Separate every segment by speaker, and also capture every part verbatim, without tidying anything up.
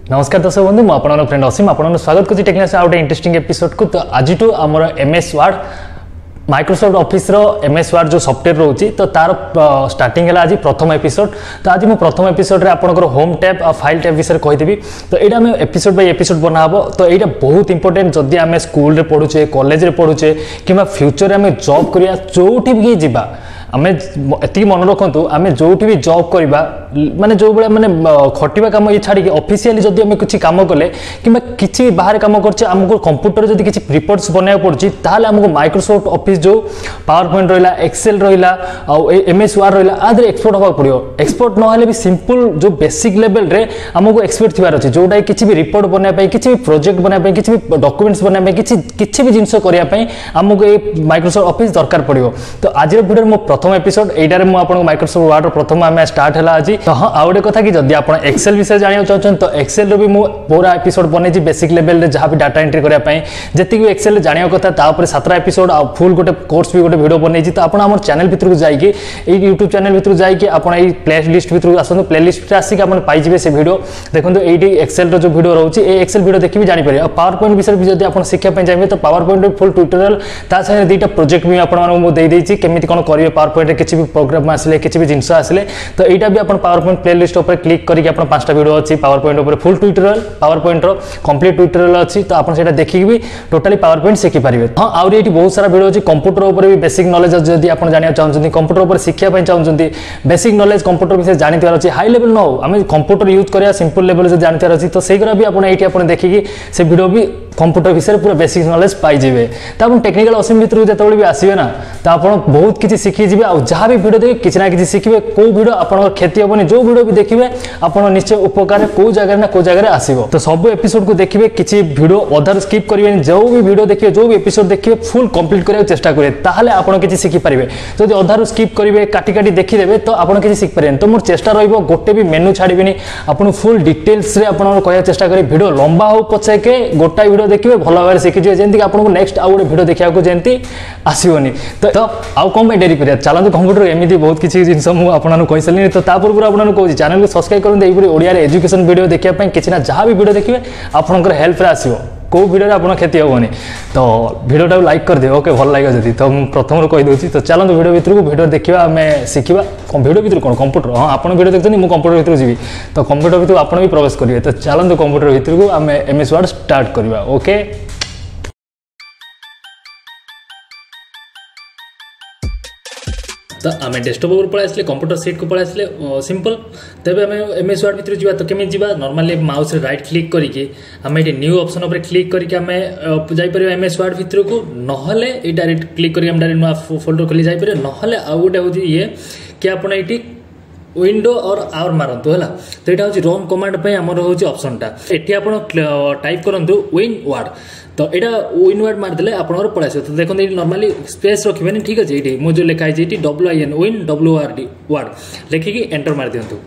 Speaker 1: नमस्कार दर्शक बंधु मु आपन फ्रेंड असीम आपन स्वागत करछि टेक्निकल आउट इंटरेस्टिंग एपिसोड को। तो आज टू आमर एमएस वर्ड माइक्रोसॉफ्ट ऑफिस रो एमएस वर्ड जो सॉफ्टवेयर रोची तो तार स्टार्टिंग है आज प्रथम एपिसोड। तो आज मु प्रथम एपिसोड रे आपनकर होम टैब और फाइल टैब विषय कहिदेबी। तो एटा हम एपिसोड बाय एपिसोड बनाबो। तो एटा बहुत इंपोर्टेंट जदि आम स्कूल रे पढुचे कॉलेज रे पढुचे किबा फ्यूचर रे आम जॉब करिया जोठी भी जिबा आम एति मन रखु आम जो भी जॉब करवा माने जो भाई माने खटिबा काम ये छाड़ी ऑफिशियली जदि आम किसी काम कले कि किसी बाहर काम करछे आमको कंप्यूटर जदि किसी रिपोर्ट्स बनाया पड़छि ताले आमको माइक्रोसॉफ्ट ऑफिस जो पावर पॉइंट रहिला एक्सेल रहिला आ एमएस वर्ड रहिला आदि एक्सपर्ट होबा पड़ियो। एक्सपर्ट न होले भी सिंपल जो बेसिक लेवल रे आमको एक्सपर्ट थिबार अछि जोडा किसी भी रिपोर्ट बनाया पई किसी भी प्रोजेक्ट बनाया पई किसी भी डॉक्यूमेंट्स बनाया पई किसी किसी भी जिंस करिया पई आमको ए माइक्रोसॉफ्ट ऑफिस दरकार पड़ियो। तो आज वीडियो मो प्रथम एपिसोड एटारे मु आपन माइक्रोसॉफ्ट वर्ड प्रथम आम स्टार्ट है आज। तो हाँ आउ गोटे कथा कि जदि आप एक्सेल विषय जानिया चाहछन तो एक्सेल रो भी मु पूरा एपिसोड बनेछि बेसिक लेवल रे जहाँ भी डाटा एंट्री करिया पई जति भी एक्सेल जानिया कथा ता ऊपर सातरा एपिसोड आ फुल गोटे कोर्स भी गोटे वीडियो बनेछि। तो आपण हमर चैनल भितर को जाई कि ए यूट्यूब चैनल भितर जाई कि आपण ए प्ले लिस्ट भितर आसनु प्ले लिस्ट रे आसी कि आपण पाई जिवे से वीडियो देखंतु एडी एक्सेल रो जो वीडियो रहउछि ए एक्सेल वीडियो देखि भी जानि पारे। आ पावर पॉइंट विषय भी जदि आपण शिक्षा पई जाइबे तो पावर पॉइंट रे फुल ट्यूटोरियल ता संगे दुईटा प्रोजेक्ट भी आपण मानू दे देछि केमिति कोन करिवे पावर पॉइंट रे किछि भी प्रोग्राम आसले किछि भी जिंस आसले तो एटा भी आपण पावर पॉइंट प्लेलिस्ट ऊपर क्लिक करके आपण पांचटा वीडियो अछि पावर पॉइंट ऊपर फुल ट्यूटोरियल पावर पॉइंट रो कंप्लीट ट्यूटोरियल अछि तो आपण सेटा देखि भी टोटली पावर पॉइंट सिखि परिबे। हां आउर एटी बहुत सारा वीडियो अछि कंप्यूटर ऊपर भी बेसिक नॉलेज जदी आपण जानिया चाहउछन्ती कंप्यूटर ऊपर शिक्षा पय चाहउछन्ती बेसिक नॉलेज कंप्यूटर विषय जानितार अछि हाई लेवल न हो हम कंप्यूटर यूज करिया सिंपल लेवल से जानितार अछि तो सेगरा भी आपण एटी आपण देखि कि से वीडियो भी कंप्यूटर विषय पूरा बेसिक नॉलेज पाई जिवे। तो आपण टेक्निकल असीम भितर जतबे भी आसीबे ना तो आपण बहुत किछि सिखि जिवे आ जहां भी वीडियो देखि किछि ना किछि सिखिबे को वीडियो आपण खेती हेबनी जो वीडियो भी देखिबे आपण निश्चय उपकार को जगह ना को जगह आसीबो। तो सब एपिसोड को देखिबे किछि वीडियो अदर स्किप करिबेनी जो भी वीडियो देखिबे जो भी एपिसोड देखिबे फुल कंप्लीट करिया चेष्टा करिवे ताहाले आपण किछि सिखि परिबे। जदि अदर स्किप करिवे काटी काटी देखि देबे तो आपण किछि सिख परिबेनी। तो मोर चेष्टा रहइबो गोटे भी मेनू छाड़ीबिनी आपण फुल डिटेल्स रे आपण कहया चेष्टा करी वीडियो लंबा हो पछे के गोटा वीडियो देखिबे भलो भाबरे सिखि जे जेंति आपण को नेक्स्ट आउ वीडियो देखिया को जेंति आसीबोनी। तो तो आउ कम पे डेरी करिया चलंतु कंप्यूटर एमिति बहुत किछि जिंस मु आपन को कहसलिनी। तो ता पूर्व आपन को चैनल को सब्सक्राइब करन दे एबरी ओडिया रे एजुकेशन वीडियो देखिया पय किछि ना जहां भी वीडियो देखिबे आपनकर हेल्प रे आसीबो को वीडियो रे आपन खेती होबनी। तो वीडियो टा लाइक कर दे ओके भल लागे जदी तो मु प्रथम रो कहि दोछि। तो चलंतु वीडियो भीतर को वीडियो देखिबा हमें सिखिबा वीडियो भीतर कोन कंप्यूटर हां आपन वीडियो देखतनी मु कंप्यूटर भीतर जीवी तो कंप्यूटर भीतर आपन भी प्रवेश करिवे। तो चलंतु कंप्यूटर भीतर को हमें एमएस वर्ड स्टार्ट करबा ओके। तो आम डेस्कटॉप ऊपर पळै आसले कंप्यूटर सीट को पळै आसले सिंपल तबे आम एमएस वर्ड भीतर जीवा। तो केमे जीवा नॉर्मली माउस रे राइट क्लिक करिके आम एटी न्यू ऑप्शन ऊपर क्लिक करिके आम जाई परिबा एमएस वर्ड भीतर को नहले ए डायरेक्ट क्लिक करिके आम डायरेक्ट नुआ फोल्डर खोली जाई परिबा नहले आ गोटे होजी ये कि आपण एटी विंडो और आवर मारंतु हला। तो एटा होची रन कमांड पे हमर होची ऑप्शन टा एटी आपण टाइप करंतु विन वर्ड। तो एटा विन वर्ड मार देले आपनर पळै आसे। तो देखन एटी नॉर्मली स्पेस रखिबेनी ठीक अछि एटी मो जो लिखा है एटी W I N win W R D word लेखि कि एंटर मार दियंतु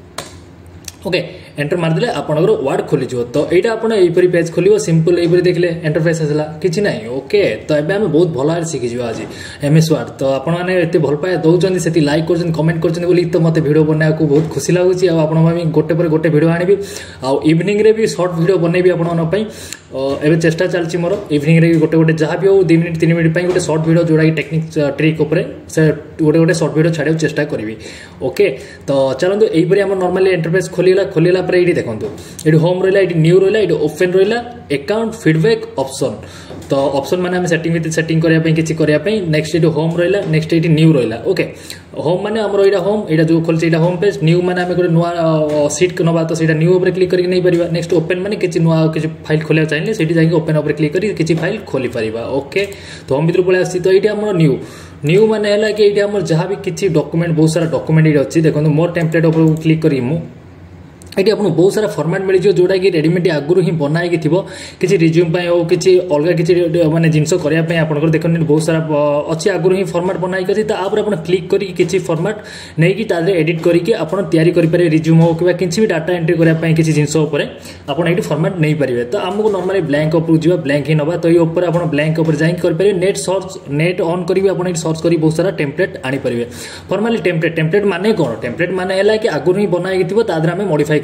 Speaker 1: ओके एंटर मार देले आपनकर वर्ड खोली जो। तो एटा आपण एपरी पेज खोलियो सिंपल एपरी देखले इंटरफेस आसला किछि नै ओके। तो एबे हम बहुत भलो सिखि जिवा आज एमएस वर्ड। तो आपण माने एते भल पाए दउचंदी सेति लाइक करचन कमेंट करचन बोली तो मते वीडियो बनाया को बहुत खुशी लागुची। आ आपण मामी गोटे पर गोटे वीडियो आनिबी आ इवनिंग रे भी शॉर्ट वीडियो बनेबी आपण मन पई एबे चेष्टा चलची मोर इवनिंग रे गोटे गोटे जहां भी हो दो मिनिट तीन मिनिट पई गोटे शॉर्ट वीडियो जोडा टेक्निक ट्रिक ऊपर से गोटे गोटे शॉर्ट वीडियो छाडियो चेष्टा करबी ओके। तो चलंतु एपरी हम नॉर्मली इंटरफेस खोलिला खोलिला पर एडी देखंतु एडी होम रहला एडी न्यू रहला एडी ओपन रहला अकाउंट फीडबैक ऑप्शन। तो ऑप्शन माने हम सेटिंग विथ सेटिंग करिया पई किछि करिया पई नेक्स्ट एडी होम रहला नेक्स्ट एडी न्यू रहला ओके। होम माने हमरो एडा होम एडा जो खोलछि एडा होम पेज न्यू माने हम गोटे नुवा सीट नबा तो सेडा न्यू ऊपर क्लिक करके नै परिबा। नेक्स्ट ओपन माने किछि नुवा किछि फाइल खोलिया चाहिए सेठी जाई ओपन ऊपर क्लिक करी किछि फाइल खोली परिबा ओके। तो होम भितर पळे आसी तो एटी हमरो न्यू न्यू माने हला कि एटी हमर जहां भी किछि डॉक्यूमेंट बहुत सारा डॉक्यूमेंट एटी अछि देखो मोर टेम्पलेट ऊपर क्लिक करी मु ये आपको बहुत सारा फॉर्मेट मिल जोटा कि रेडीमेड आगुरी ही बनाई थी किसी रिज्यूम हो कि अलग किसी माने जिनस करने आप देखते बहुत सारा अच्छी आगुरी ही फॉर्मेट बनाई तो आप क्लिक करके किसी फॉर्मेट नहीं कि एडिट करके आप तैयारी रिज्यूम हो कि किसी भी डाटा एंट्री करने किसी जिनस आप फॉर्मेट नहीं पारे। तो आमको नॉर्मली ब्लैंक ऊपर जावा ब्लैंक ही नवा तो ये ऊपर आप ब्लैंक ऊपर जाइए करेंगे नेट सर्च नेट ऑन करेंगे आप सर्च कर बहुत सारा टेम्पलेट आनीपर फॉर्माली टेम्पलेट टेम्पलेट माने कौन टेम्पलेट माने है कि आगुरी ही बनाई थी आम मॉडिफाई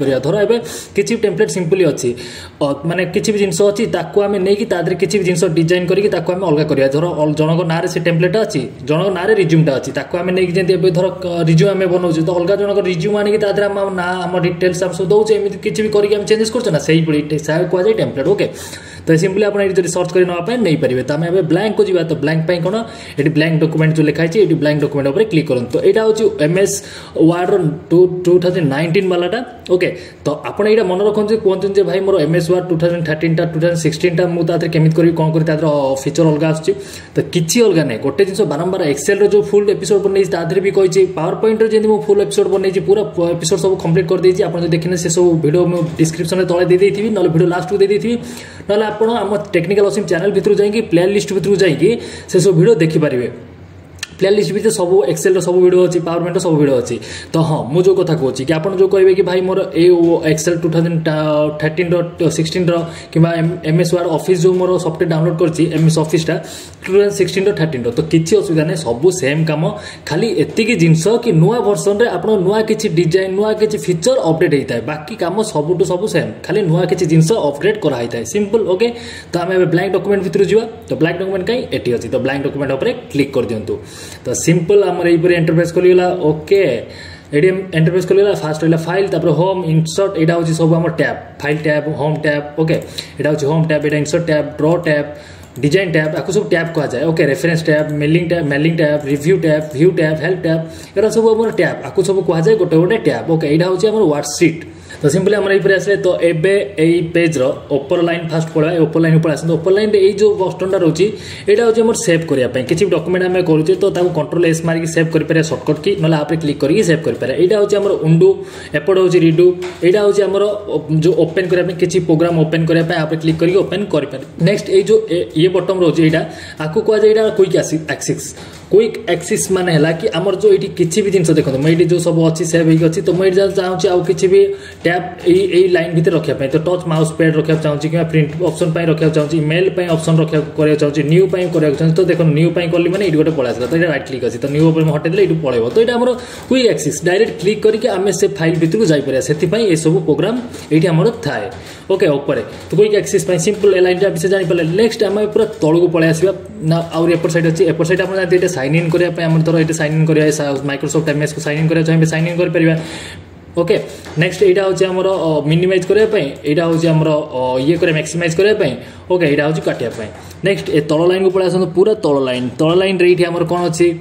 Speaker 1: करिया धर एबे किछि टेम्पलेट सिंपली अछि माने किछि भी जिंस अछि ताको हमें नै कि तादरे किछि भी जिंस डिजाइन करिकि ताको हमें अलगा करिया धर जनक नारे से टेम्पलेट अछि जनक नारे रिज्यूम टा अछि ताको हमें नै कि जेंति एबे धर रिज्यूम हमें बनौछु तो अलगा जनक रिज्यूम आनि कि तादरे हम ना हम डिटेल्स हम सब दउछे एमिति किछि भी करिकि हम चेंजेस करछ ना सेही पड़ी साहे को जाय टेम्पलेट ओके तो सिंपली आप सर्च कर नहीं पारे तो आम ब्लैंक को जीवा तो ब्लैंक पे कौन ये ब्लैंक डॉक्यूमेंट जो लिखाई ये ब्लैंक डॉक्यूमेंट उपर क्लिक करूँ तो यहाँ हूँ MS Word two thousand nineteen वालाटा ओके तो आप यहाँ मन रखते कहते भाई मोर MS Word two thousand thirteen टा टू थाउजेंड सिक्सटीन टा मुझे केमी करी कौन करी फीचर अलग आसुच्छी तो किसी अलग नहीं गोटे जिन बारंबार एक्सेल जो फुल एपिसोड बन तादे भी कही पावर पॉइंट जमी मुझे फुल एपिसोड बन पूरा एपिसोड सब कंप्लीट कर देती आप देखने से सब वीडियो मुझे डिस्क्रिप्शन में तले दे देती ना वीडियो लास्ट को दे देती ना आप टेक्निकल असीम चैनल भितर जाइए प्ले लिस्ट भितर जाइए से सब वीडियो देखिपारे प्ले लिस्ट भी सब एक्सेल सब वीडियो अच्छी पावर पॉइंट सब वीडियो अच्छी तो हाँ मुझे जो कथा कहूँ कि आप जो कहे कि भाई मोर ए Excel two thousand thirteen sixteen कि एमएस वर्ड ऑफिस जो मोर सॉफ्टवेयर डाउनलोड करछि एमएस ऑफिस टा टू थाउजेंड सिक्सटीन थर्टीन तो किसी असुविधा नहीं सब सेम काम खाली एतिकी जिनस कि नुआ वर्सन रे आपण नुआ किछि डिजाइन नुआ किछि फीचर अपडेट होता है बाकी काम सबुठू सब सेम खाली नुआ किछि जिनस अपडेट करा होता है सिंपल ओके तो आम ब्लैंक डॉक्यूमेंट भितर जीवा तो ब्लैंक डॉक्यूमेंट कहीं एटी अच्छी तो ब्लैंक डॉक्यूमेंट उपर क्लिक कर दिंतु तो सिंपल आमर यही इंटरफेस खोलीगला ओके एडीएम इंटरफेस खोलीगला फास्ट रहा फाइल तापर होम इंसर्ट यहाँ हूँ सब आम tab file tab home tab okay यहाँ हूँ होम टैब यहाँ insert tab draw tab design tab आपको सब टैब कहा जाए okay reference tab mailing tab mailing tab review tab view tab help tab यहाँ सब आम टैब आपको सब कहा जाए गोटे गोटे टैब ओके यहाँ हूँ आम वर्कशीट तो सिंपली आम ये आसे तो एबे यही पेज रोपर लाइन फास्ट पड़ा ओपर लाइन ऊपर आस ओपर लाइन ये जो बटन रोचे यहाँ हूँ सेव करने किसी भी डॉक्यूमेंट आम करुचे तो कंट्रोल एस मारिक सेव कर सर्टकट की ना आप क्लिक करके सेव कर यहाँ हूँ आम उंडू एपट हूँ रिडू यहाँ हूँ आम जो ओपन करने किसी प्रोग्राम ओपन करने आप क्लिक करके ओपन कर नेक्स्ट ये जो ये बटन रोचे यहाँ आपको कह जाए क्विक एक्सिस क्विक एक्सिस माने है कि आमर जो ये किसी भी जिन देखो मुझे जो सब अच्छी सेव होगी तो मुझे चाहूँगी आउ कि भी टैब यही लाइन भितर रखापी तो टच माउस पैड रखा चाहूँगी कि प्रिंट ऑप्शन रखा चाहूँगी मेल ऑप्शन रखा कर चाहूँगी न्यू कर चाहूँगी तो देखो न्यू कली मैंने ये गोटे पड़ा तो यहाँ रईट क्लिक अच्छी तो न्यू उपर हटेदे ये पड़े तो यहाँ आम क्विक एक्सिस डायरेक्ट क्लिक करके आम से फाइल भितर को जापर से ये सब प्रोग्राम ये आम थाए ओके ऊपर तो क्विक एक्सिस सिंपल लाइन विषय जापर नेक्स्ट आम पूरा तौक पलि आसवा ना आउर एपट साइड अच्छी एपट साइड आप जानते साइन इन करने धर ये साइन इन कर माइक्रोसॉफ्ट एमएस को साइन इन करा चाहिए साइन इन कर ओके नेक्स्ट यहाँ हूँ आमर मिनिमाइज करने यहाँ हूँ आमर ये कर मैक्सिमाइज करने ओके यहाँ हूँ काटापी नेक्स्ट ए तल लाइन को पलि आस पूरा तल लाइन तल लाइन ये आमर कौन अच्छी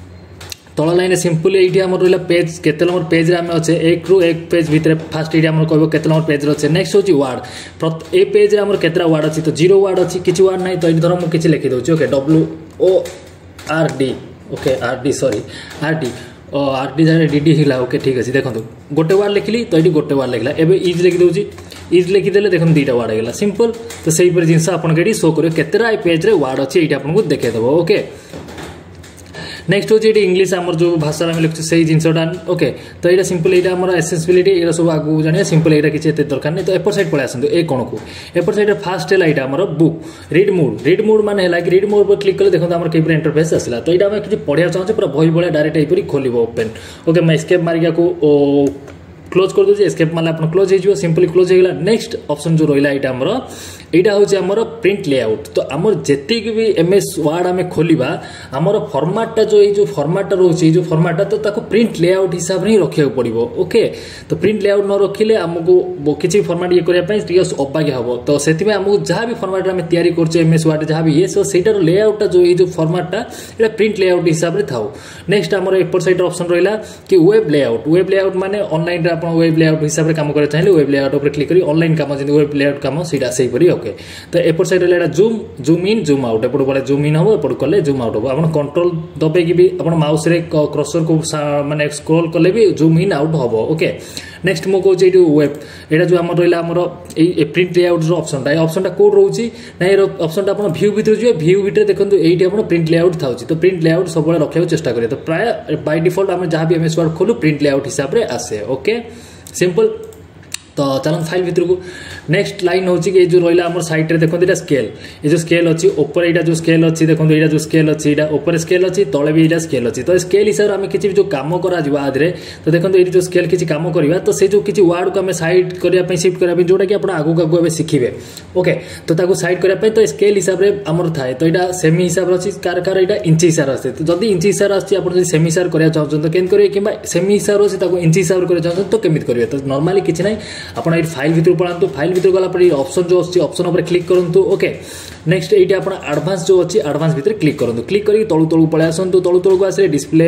Speaker 1: तल लाइन सिंपली ये आम रहा पेज केते नंबर पेज आम अच्छे एक रु एक पेज भितर फास्ट ये आम कह केते नंबर पेज अच्छे नेक्स्ट हूँ वार्ड ए पेज आम केतटा वार्ड अच्छी तो जीरो वार्ड अच्छी किसी वार्ड ना तो ये धर मुझे लिखी दूसरी okay W O R D okay R D sorry R D R D जहाँ डी डी है ओके ठीक अच्छे देखो गोटे वार्ड लिखली तो ये गोटे वार्ड लिखला एवं इज लिखी दूसरी इज लिखिदेले देखो दुईटा वार्ड होगा सिंपल तो सही जिन आपको शो कर केतटा पेज रे वार्ड अच्छे ये आपको देखिदेव ओके नेक्स्ट हूँ ये इंग्लिश आमर जो भाषा आम लिखुचे से जिनसा ओके तो यहाँ सिंपल यहाँ आम एसेसिबिलिटी ये सब आगे जाना सिंपल यहाँ किसी दरकार नहीं तो एपट साइड पलि आसतु ए कौन को एपट साइड फास्ट है यहाँ आम book read mode read mode माने है कि रिड मोड पर क्लिक कले देखो आम कई इंटरफेस आसला तो यहाँ किसी पढ़ा चाहूँगे पूरा बही भाया डायरेक्ट यहीपरी खोल ओपन ओके मैं एस्केप मारिका को क्लोज कर दूसरी एस्केप मारे आप क्लोज हो सिंपली क्लोज होगा नेक्स्ट ऑप्शन जो रहा यहाँ आमर यहाँ हूँ आमर प्रिंट लेआउट तो आमर जी भी एमएस वर्ड आम खोलिबा आमर फॉर्मेटा जो ये जो फॉर्मेटा रोचे जो फॉर्मेटा तो ताको प्रिंट लेआउट हिसाब से रखा पड़ो ओके तो प्रिंट लेआउट न रखिले आमको किसी फॉर्मेट ये करने अबाग्या हम तो से आमको जहाँ भी फॉर्मेट आम तैयारी कर एमएस वर्ड जहाँ भी ये सो सहीटार लेआउटा जो ये जो फॉर्मेटा ये प्रिंट लेआउट हिसाब से थाउ नेक्स्ट आमर एपट साइड ऑप्शन रहा कि वेब लेआउट वेब लेआउट माने ऑनलाइन आप वेब लेआउट हिसाब से काम करा चाहिए वेब लेआउट पर क्लिक करी ऑनलाइन काम जब वेब लेआउट काम सीटा से ओके तो एपट साइड रहा zoom zoom in zoom out एपट बोले जूम इन हम एपट कले जूम आउट हम आप कंट्रोल दबेकी भी आप माउस रे क्रसर को माने स्क्रॉल कले भी जूम इन आउट हम ओके नेक्स्ट मु कहूँ ये वेब यहाँ जो आम रहा आमर ये प्रिंट लेआउट जो ऑप्शन ये ऑप्शन कोड रोचे ना ये ऑप्शन आप व्यू भितर जी व्यू भितर देखो ये प्रिंट लेआउट था तो प्रिंट लेआउट सब रखा चेष्टा करें तो प्राय बाय डिफॉल्ट आम जहाँ भी एमएस वर्ड खोलू प्रिंट लेआउट हिसाब से आसे ओके सिंपल तो चलन फाइल भितर को नेक्स्ट लाइन होची कि जो रहिला हमर साइट रे देखो एटा स्केल ये जो स्केल अछि ऊपर एटा जो स्केल अछि देखो एटा जो स्केल अछि एटा ऊपर स्केल अछि तळे भी एटा स्केल अछि तो स्केल हिसाब हम किछि जो काम करा जिवा आदरे तो देखो एटी जो स्केल किछि काम करबा तो से जो किछि वर्ड को हम साइड करिया पे शिफ्ट करिया पे जोटा कि आपण आगु आगु एबे सिखिबे ओके तो ताको साइड करिया पे तो स्केल हिसाब रे हमर थाए तो एटा सेमी हिसाब रे अछि कार कार एटा इंच हिसाब रे अछि तो जदी इंच हिसाब रे अछि आपण जदी सेमी हिसाब करिया चाहछन तो केन करिवे किबा सेमी हिसाब रे अछि ताको इंच हिसाब रे करिया चाहछन तो केमित करिवे तो नॉर्मली किछि नै आपण ए फाइल भितर पळांतु फाइल भितर गला पर ऑप्शन जो अछि ऑप्शन ऊपर क्लिक करंतु ओके नेक्स्ट एटी आपण एडवांस जो अछि एडवांस भितर क्लिक करंतु क्लिक करी तळु तळु पळे आसंतु तळु तळु को आसे डिस्प्ले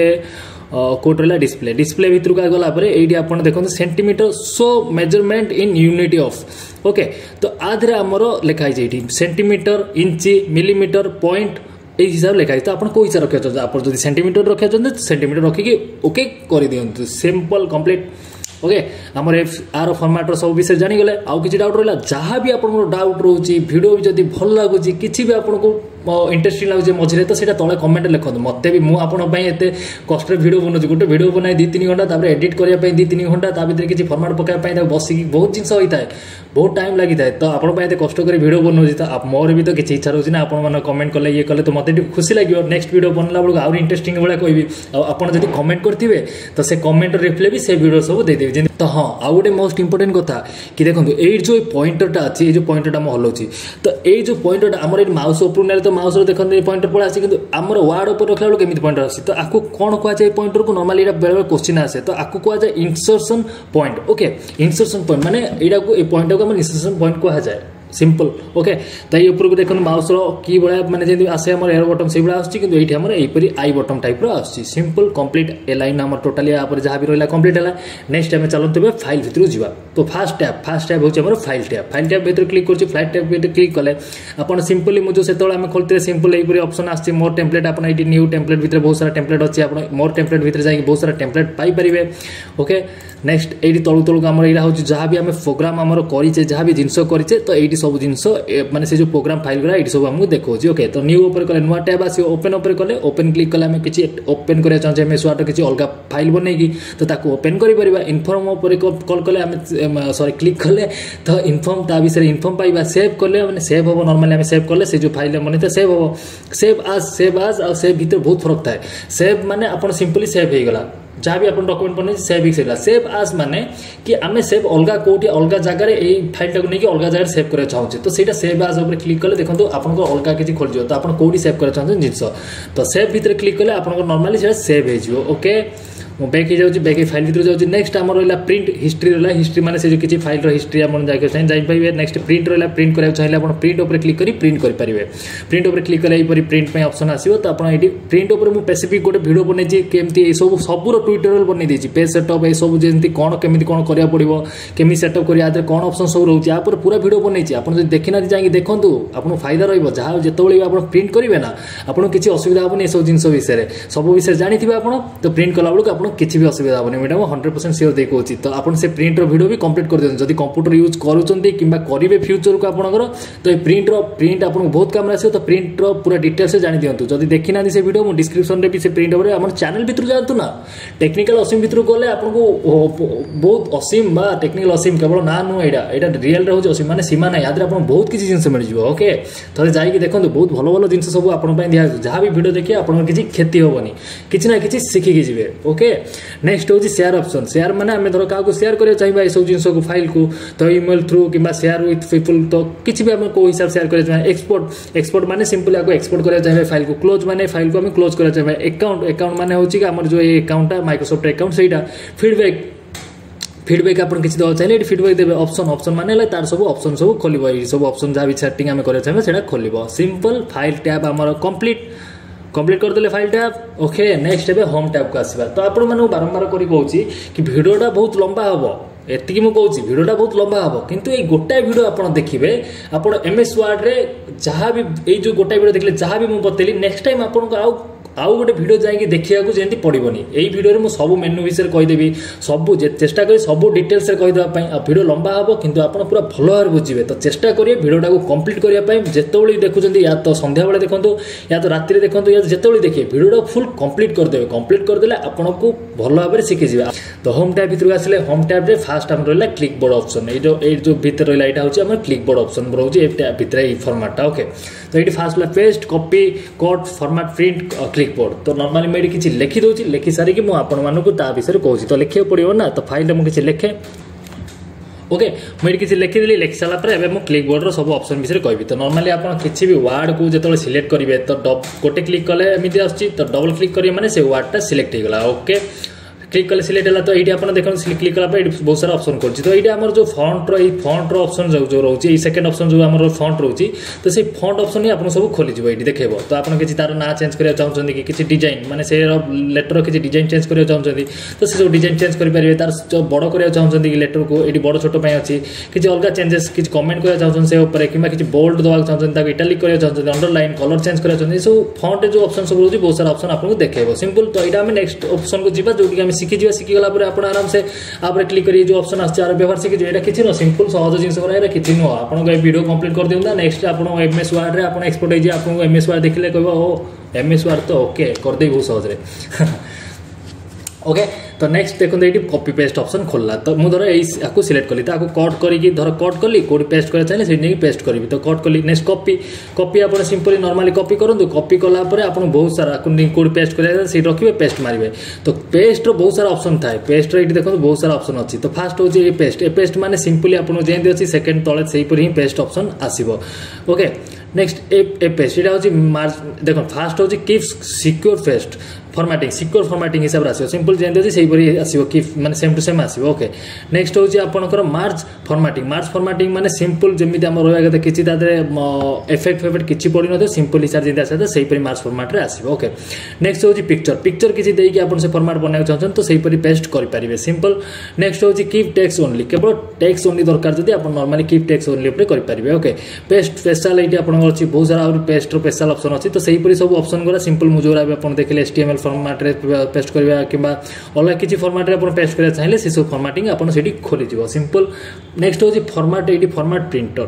Speaker 1: कोड रहला डिस्प्ले डिस्प्ले भितर का गला पर एटी आपण देखंतु centimetre show measurement in unit of okay तो आधरे हमरो लिखाइ जेठी सेंटीमीटर इंच मिलीमीटर पॉइंट ए हिसाब लिखाइ तो आपण को हिसाब रखियो आपण जदी सेंटीमीटर रखियो तो सेंटीमीटर रखि के ओके करि दियंतु सिंपल कंप्लीट ओके हमर आर फॉर्मेट रो सब विषय जानि गले आउ किछि डाउट रहला जहां भी आपण डाउट रहउची वीडियो भी जदी भल लागुची किछि भी आपण को इंटरेस्टिंग लागुचे मझिरे तो सेटा तळे कमेंट लिखंतु मते भी मु आपण पई एते कष्ट वीडियो बनउची गुटे वीडियो बनाई दो तीन घंटा तापर एडिट करिया पई दो तीन घंटा ता भीतर किछि फॉर्मेट पकाय पई ता बसी बहुत जिंस होई थाए बहुत टाइम लागि थाए तो आपण पई एते कष्ट करी वीडियो बनउची तो मोर भी तो किछि इच्छा रहउची ना आपण मन कमेंट करले ये करले तो मते खुशी लागियो नेक्स्ट वीडियो बनला बळको आउर इंटरेस्टिंग बळा कहबी आपण जदी कमेंट करथिबे तो से कमेंट रिप्लाई भी से वीडियो सब दे देबे तो हां आ गोटे मोस्ट इंपोर्टेंट कथा कि देखंतु ए जो पॉइंटरटा अछि ए जो पॉइंटरटा म हलौची तो ए जो पॉइंटरटा हमर ए माउस ऊपर नेले तो माउस रो देखंतु ए पॉइंटर पळा आसी किंतु हमर वर्ड ऊपर रखला बळको केमिति पॉइंटर आसी तो आकु कोन कोआ जाय पॉइंटर को नॉर्मली एटा बेले क्वेश्चन आसे तो आकु कोआ जाय insertion point okay insertion point माने एटा को ए पॉइंट को हम इंसर्शन पॉइंट कोआ जाय सिंपल ओके ताई ऊपर को देखन माउस रो की बळा माने जेंति आसे हमर एरो बटन से बळा आछि किंतु एठी हमर एपरी आई बटन टाइप रो आछि सिंपल कंप्लीट ए लाइन हमर टोटली या पर जहा भी रहला कंप्लीट हला नेक्स्ट टाइम चलंतबे फाइल भितर जिवा तो फर्स्ट टैब फर्स्ट टैब होछि हमर फाइल टैब फाइल टैब भितर क्लिक करछि फाइल टैब भितर क्लिक कले आपण सिंपली मु जो सेतोला हम खोलते सिंपल एपरी ऑप्शन आछि मोर टेम्पलेट आपण एठी न्यू टेम्पलेट भितर बहुत सारा टेम्पलेट अछि आपण मोर टेम्पलेट भितर जाई बहुत सारा टेम्पलेट पाई परिबे ओके नेक्स्ट एठी तळु तळु हमर एरा होछि जहा भी हम प्रोग्राम हमर करिचे जहा भी जिंस करिचे तो एठी सब जिंस माने से जो प्रोग्राम फाइल गुरा एठी सब हमहु देखौछि ओके तो न्यू ऊपर कले नुवा टैब आसी ओपन ऊपर कले ओपन क्लिक कले हम किछि ओपन करिया चाहछे एमएस वर्ड किछि अलगा फाइल बनेगी तो ताको ओपन करि परिबा इन्फॉर्म ऊपर कॉल कले हम सॉरी क्लिक कले तो इन्फॉर्म ता विषय इन्फॉर्म पाइबा सेव कले माने सेव हो नॉर्मली हम सेव कले से जो फाइल बने तो सेव हो सेव एज सेव एज और सेव भीतर बहुत फरक थाए सेव माने आपण सिंपली सेव हे गला जहाँ भी अपन डॉक्यूमेंट बने सेव सेव सेव आज माने कि आमे सेव अलगा कोठी अलगा जगह रे ए फाइल टाको नै कि अलगा जगह सेव करे चाहू तो सेटा सेव आज ऊपर क्लिक कले देखंतु आपन को अलगा किछि खोल जियो तो आपन कोठी सेव करे चाहू जिंस तो सेव भीतर क्लिक कले आपन को नॉर्मली सेटा सेव हे जियो ओके मो बैक ही जाउची बैक फाइल भीतर जाउची नेक्स्ट हमर रहला प्रिंट हिस्ट्री रहला हिस्ट्री माने से जो किछि फाइल रो हिस्ट्री हमन जाके चाहि जाई पाइबे नेक्स्ट प्रिंट रहला प्रिंट करे चाहिले आपण प्रिंट ऊपर क्लिक करी प्रिंट कर परिबे प्रिंट ऊपर क्लिक कले एपरि प्रिंट पे ऑप्शन आसीबो तो आपण एटी प्रिंट ऊपर मु स्पेसिफिक गोटे वीडियो बनै छी केमती ए सब सब रो ट्यूटोरियल बनै देछि पेज सेटअप ए सब जेंती कोन केमिति कोन करिया पड़िबो केमि सेटअप करिया आदर कोन ऑप्शन सब रहउची आ पर पूरा वीडियो बनै छी आपण जे देखिना जाई देखंतु आपण फायदा रहइबो जहा जेतबेले आपण प्रिंट करिवे ना आपण किछि असुविधा होबो नै सब जिंस विषय रे सब विषय जानि थिबे आपण तो प्रिंट कला बळको आपण किछि भी असुविधा मैडम हंड्रेड परसेंट सियोर देखो तो आपन से प्रिंट रो वीडियो भी कंप्लीट कर देन जदी कंप्यूटर यूज करूचंती किबा करिवे फ्यूचर को आपनकर तो ए प्रिंट रो प्रिंट आपन बहुत काम रासियो तो प्रिंट रो पूरा डिटेल से जानि दियंतु जदी देखिना से वीडियो मो डिस्क्रिप्शन रे भी से प्रिंट रे हमर चैनल भीतर जातु ना टेक्निकल असीम भीतर गले आपन को बहुत असीम बा टेक्निकल असीम केवल ना नो एडा एडा रियल रहउ असीम माने सीमा ना याद रे आपन बहुत किछि जिंस मिल जिवो ओके तो जाई कि देखंतु बहुत भलो भलो जिंस सब आपन पय दिया जहां भी वीडियो देखि आपन किछि खेती होबनी किछि ना किछि सिखि कि जिवे ओके नेक्स्ट हो शेयर ऑप्शन शेयर माने हमें धर का को शेयर करे चाहिबा ए सब जिंस को फाइल को तो ईमेल थ्रू किबा शेयर विथ पीपल तो किछि भी हम को हिसाब शेयर करे चाहिबा एक्सपोर्ट एक्सपोर्ट माने सिंपली आको एक्सपोर्ट करे चाहिबा फाइल को क्लोज माने फाइल को हम क्लोज करे चाहिबा अकाउंट अकाउंट माने होची कि हमर जो ए अकाउंट है माइक्रोसॉफ्ट अकाउंट सेटा फीडबैक फीडबैक आपन किछि दो चाहिले फीडबैक देबे ऑप्शन ऑप्शन माने ला तार सब ऑप्शन सब खोलिबो ए सब ऑप्शन जा भी सेटिंग हम करे चाहिबा सेटा खोलिबो सिंपल फाइल टैब हमर कंप्लीट कंप्लीट कर देले फाइल टैब ओके नेक्स्ट है होम टैब को आसीबा तो आपण माने बारंबार करी कहूची कि वीडियोटा बहुत लंबा हबो एतिकी मु कहूची वीडियोटा बहुत लंबा हबो किंतु ए गोटा वीडियो आपण देखिबे आपण एमएस वर्ड रे जहां भी ए जो गोटा वीडियो देखले जहां भी मु बतेली नेक्स्ट टाइम आपण को आउ आउ गोटे वीडियो जाइए देखा जमी पड़ोनी यही वीडियो में सब मेन्यू विषय कहीदेवी सब चेष्टा करी सब डिटेल्स कहीदेवाई वीडियो लंबा हम कि आप पूरा भल भाव बुझे तो चेष्टा करेंगे वीडियोटा को कंप्लीट करने जिते देखुं या तो सन्ध्या बेले देखो या तो राति देखो या जिते देखिए वीडियोटा फुल कंप्लीट करदे कंप्लीट करदे आपको भल भाव शिखिजे। तो होम टैब भर आसिले होम टैब रे फास्ट आम रहा क्लिक बोर्ड ऑप्शन ये जो ये जो भीतर रहा यहाँ हूँ क्लिक बोर्ड ऑप्शन रोचे भितर ये फॉर्मेटटा ओके। तो ये first paste copy cut format print clipboard. तो नॉर्मली मैं किसी लिखी दूसरी लिखी सारिकी मुझे आपको विषय कहूँ तो लिखा पड़ो ना। तो फाइल में किसी लिखे ओके मुझे किसी लिखिदेली लिखि सारापर मुझे क्लिक बोर्ड सब ऑप्शन विषय कहि। तो नॉर्मली आप किसी भी वार्ड को जो सिलेक्ट करेंगे तो गोटे क्लिक कले एमती आसुच्छी तो डबल क्लिक करेंगे मैंने से वार्डटा सिलेक्ट होगा ओके क्लिक कले सिलेक्ट है। तो ये आप देखते क्लिक कलापर ये बहुत सारा ऑप्शन कर। तो ये आम जो फॉन्ट रो फॉन्ट रो ऑप्शन जो रोचे सेकंड ऑप्शन जो आम फॉन्ट रोचे तो से फॉन्ट ऑप्शन ही आपको सब खोलीज ये देखेब। तो आप किसी तार ना चेंज करना चाहते कि किसी डिजाइन माने से लेटर किसी डिजाइन चेंज करना चाहते तो से सब डिजाइन चेंज करेंगे तार जो बड़ करना चाहते कि लेटर को ये बड़ छोट अच्छी किसी अलग चेंजेस किसी कमेंट करना चाहते से उपर कि किसी बोल्ड देवा चाहते इटालिक करना चाहते अंडरलाइन कलर चेंज करना चाहते सब फॉन्ट जो ऑप्शन सब रोचे बहुत सारा ऑप्शन आपको देखेब सिंपल। तो यहाँ नेक्स्ट ऑप्शन को जीवा जो कि शिखी शिखीगला आप आराम से आप क्लिक करिए जो ऑप्शन आर व्यवहार शिखी ये किसी नुह सिंपल सहज जिन गुरा किसी नुह आपको वीडियो कंप्लीट कर दिखाँ नेक्स्ट आप एम एस वार्ड आप एक्सपोर्ट होइए आपको एम एस वार्ड देखिले कह ओ एम एस वार्ड तो ओके करदे बहुत सहज ओके। तो नेक्स्ट देखो ये कॉपी पेस्ट ऑप्शन खोलला। तो मुझे धर यू सिलेक्ट कली तो कट करी धर कट कली कौट पेस्ट कर चाहिए से पेस्ट करी तो कट कली नेक्स्ट कॉपी कॉपी आप सिंपली नॉर्मली कॉपी करूँ कॉपी कलापर आप बहुत सारा कौट पेस्ट कर सी रखिए पेस्ट मारे। तो पेस्ट बहुत सारा ऑप्शन थाए पेस्ट ये देखो बहुत सारा ऑप्शन अच्छी। तो फास्ट हूँ ये पेस्ट ए पेस्ट माने सिंपली आपको जमी अच्छी सेकेंड तले से ही पेस्ट ऑप्शन आसो ओके। नेक्स्ट ए ए पेस्ट यहाँ हूँ मार्च देखो फास्ट हूँ keep secure paste formatting secure formatting हिसाब से आसो सिंपल जमी अच्छी से ही आसो कि माने सेम टू सेम आसो ओके। नेक्स्ट हूँ आपंकर मार्च फॉर्मेटिंग मार्च फॉर्मेटिंग माने सिंपल जमी आम रहा कथा किसी एफेक्ट फेफेक्ट किसी पड़ न सिंपल हिसाब से आसा से ही मार्च फॉर्मेट रे आसो ओके। नेक्स्ट हूँ पिक्चर पिक्चर किसी देकी आप फॉर्मेट बनवा चाहते तो से पेस्ट करेंगे सिंपल। नेक्स्ट हूँ कीप टेक्स्ट ओनली केवल टेक्स्ट ओनली दरकार जब आप नॉर्मली कीप टेक्स्ट ओनली करेंगे ओके। पेस्ट स्पेशल ये आप अच्छी बहुत सारा पेस्ट स्पेशल ऑप्शन अच्छी तो सहीपरी सब ऑप्शन गुरा सिंपल मुझे आप देखिए एचटीएमएल फॉर्मेट रे पेस्ट करवा कि अलग किसी फॉर्मेट रे पेस्ट करना चाहिए से सब फॉर्मेटिंग आप खोली सिंपल। नेक्स्ट हूँ फॉर्मेट ये फॉर्मेट प्रिंटर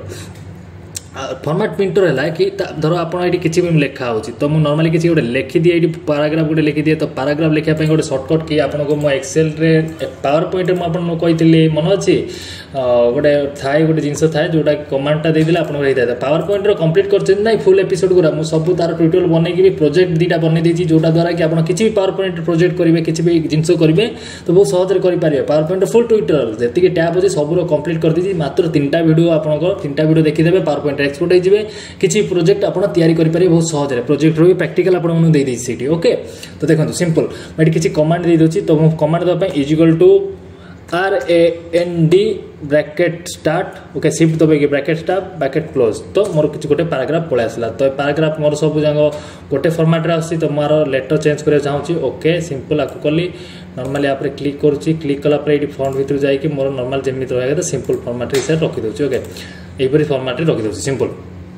Speaker 1: फॉर्मेट प्रिंटर है कि धर आप किसी भी लिखा हो तो मुझे नॉर्मली किसी गोटे लिखि दिए ये पाराग्राफ गोटे लिखि दिए तो पाराग्राफ लिखापी गोटे सर्टकट कि आपको मो एक्सेल रे पावर पॉइंट में आपको कही मन अच्छी गोटे थाए गोटे जिनस थाए जोटा कमांडटा देदेले आपको होता है पावर पॉइंट कंप्लीट कर ना फुल एपिसोड गुरा मुझे सब तार ट्यूटोरियल बनई प्रोजेक्ट दुटा बनई देती जोटा द्वारा कि आप किसी भी पावर पॉइंट प्रोजेक्ट करेंगे किसी भी जिनस करेंगे तो बहुत सहज करेंगे पावर पॉइंट फुल ट्यूटोरियल जी टैब अच्छे सब कंप्लीट कर दी मात्र तीन टा वीडियो आपको तीन टा वीडियो देखीदे पावर पॉइंट एक्सपोर्ट हो किसी प्रोजेक्ट आप करेंगे बहुत सहज प्रोजेक्ट रो प्रैक्टिकल आपको दे देती ओके। तो देखो सिंपल मैं किसी कमांड दे दूसरी तो मुझे कमांड देवाई is equal to R A N D bracket start okay shift दबाई ब्रैकेट स्टार्ट ब्रैकेट क्लोज तो मोर किसी गोटे पैराग्राफ पलि आसला। तो पैराग्राफ मोर सब जाक गोटे फॉर्मेट रे आसी तो मोर लेटर चेंज करना चाहूँगी ओके सिंपल आपको कली नॉर्मली आप क्लिक करुच्ची क्लिक कलापर ये फॉन्ट भर जाकि मोर नॉर्मल जमी रहा तो सिंपल फॉर्मेट हिसाब से रखीदे ओके यहीपरी फॉर्मेट रे रखीदे सिंपल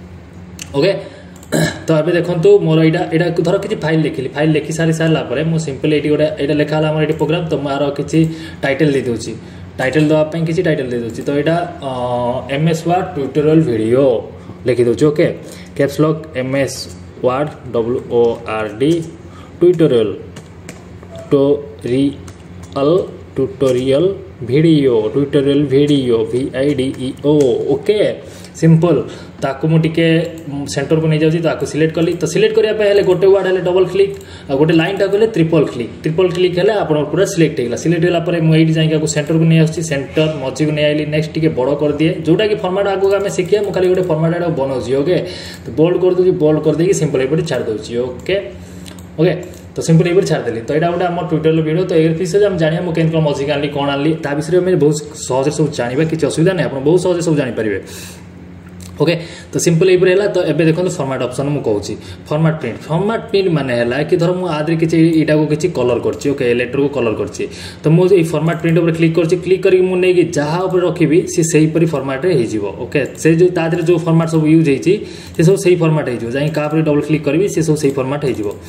Speaker 1: ओके। तो अभी देखो मोर यहाँ धर किसी फाइल लिखिली फाइल लिखि सारी सारापर मुझे सिंपल ये गोटे ये लिखा है ये प्रोग्राम तो मार किसी टाइटल दे दूसरी टाइटल देवाई किसी टाइटल दे दूसरी तो यहाँ M S Word tutorial video लिखी दूसरी okay caps lock M S Word W O R D tutorial tutorial tutorial video tutorial video V I D E O okay simple ताकू मुझे सेंटर को नहीं जाऊँगी तो सिलेक्ट कली तो सिलेक्ट करने गोटे वार्ड है डबल क्लिक गोटे लाइन टाक ट्रिपल क्लिक ट्रिपल क्लिक है आप पूरा सिलेक्ट होगा सिलेक्ट होगा मुझे जाकि सेंटर को नहीं आसी सेंटर मझी को नहीं आइली नेक्स्ट टी बड़ कर दिए जोटा कि फॉर्मेट आगे आम शिखिया मुझे खाली गोटे फॉर्मेट बनाऊँगी ओके। तो बोल्ड कर दूसरी बोल्ड कर देगी सिंपल ये छाड़ दूसरी ओके ओके। तो सिंपल ये छाड़देली तो यहाँ गोटे आम ट्यूटोरियल वीडियो तो ये विषय हम जाना मुझे केମିତି मझी आनी कौन आनी ता विषय में बहुत सहज सब जाना किसी असुविधा नहीं आप बहुत सहज सब जानीपारे ओके। तो सिंपल ये तो ये देखो फॉर्मेट ऑप्शन मुझे कहूँ फॉर्मेट प्रिंट फॉर्मेट प्रिंट माने है कि धर मुझे आदि किसी यहाँ को किसी कलर करची ओके लेटर को कलर करची तो मुझे फॉर्मेट प्रिंट उपर क्लिक करची क्लिक करके मुझे जहाँ उपर रखी सी सहीपरी फॉर्मेट रे हो ओके से जो तादे जो फॉर्मेट सब यूज होती सब सही फॉर्मेट हो जहाँ क्या डबल क्लिक करी सी सब सही फॉर्मेट हो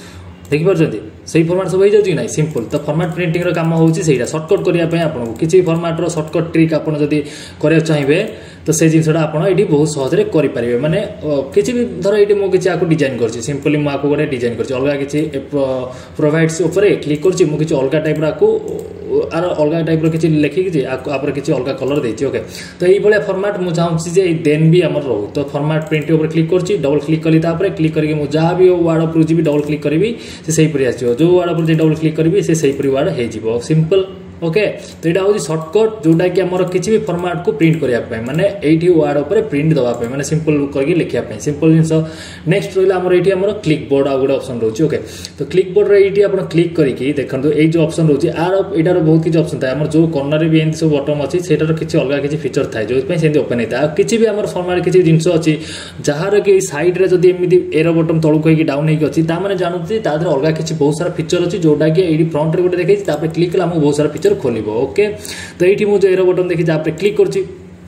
Speaker 1: देखिपार से फर्माट सब हो जाए ना सिंपल तो फर्माट प्रिंटिंग काम होची सर्टकट करने आपको किसी फर्माट सर्टकट ट्रिक आप करा चाहिए तो से जिनसा आप बहुत सहजरे करेंगे माने किसी भी धर ये मुझे किसी डिजाइन कर सिंपली मुझे गोटे डिजाइन कर अलग किसी प्रोवाइड्स क्लिक कर किसी अलग टाइप आपको आर अलग टाइप किसी लिखिकी आप किसी अलग कलर देती ओके तो ये फर्माट मुझे चाहूँगी देन भी आम रो तो फर्माट प्रिंट उपर क्लिक कर डबल क्लिक कली क्लिक करके मुझे जहाँ भी वार्ड उपर जी डबल क्लिक करी से आसो जो वार्ड उपर डबल क्लिक करी से वार्ड हो सिंपल ओके तो यहाँ हूँ सर्टकट जोटा कि आम किसी भी फर्माट को प्रिंट करने माने ये वार्ड उपर प्रिंट दवाई माने सिंपल करके लिखापी सिंपल जिन नेक्स्ट रहा आमर ये आम क्लिक बोर्ड आ गए ऑप्शन रोचे ओके तो क्लिक बोर्ड ये आप क्लिक करके देखो ये जो ऑप्शन रोचे आर यार बहुत किसी ऑप्शन था जो कॉर्नर भी एमती सब बटन अच्छी से किसी अलग किसी फीचर थाए जो से ओपन होता है किसी भी आम फर्माट किसी जिन अच्छी जार कि सैड्रे जब एमती एर बटन तौक होगी डाउन होगी अच्छी जानते अलग किसी बहुत सारा फीचर अच्छी जोटा कि ये फ्रंट में गोटे देखी क्लिक कले आमको बहुत सारा फीचर खोल ओके तो ये मुझे एरो बटन देखी जहाँ क्लिक कर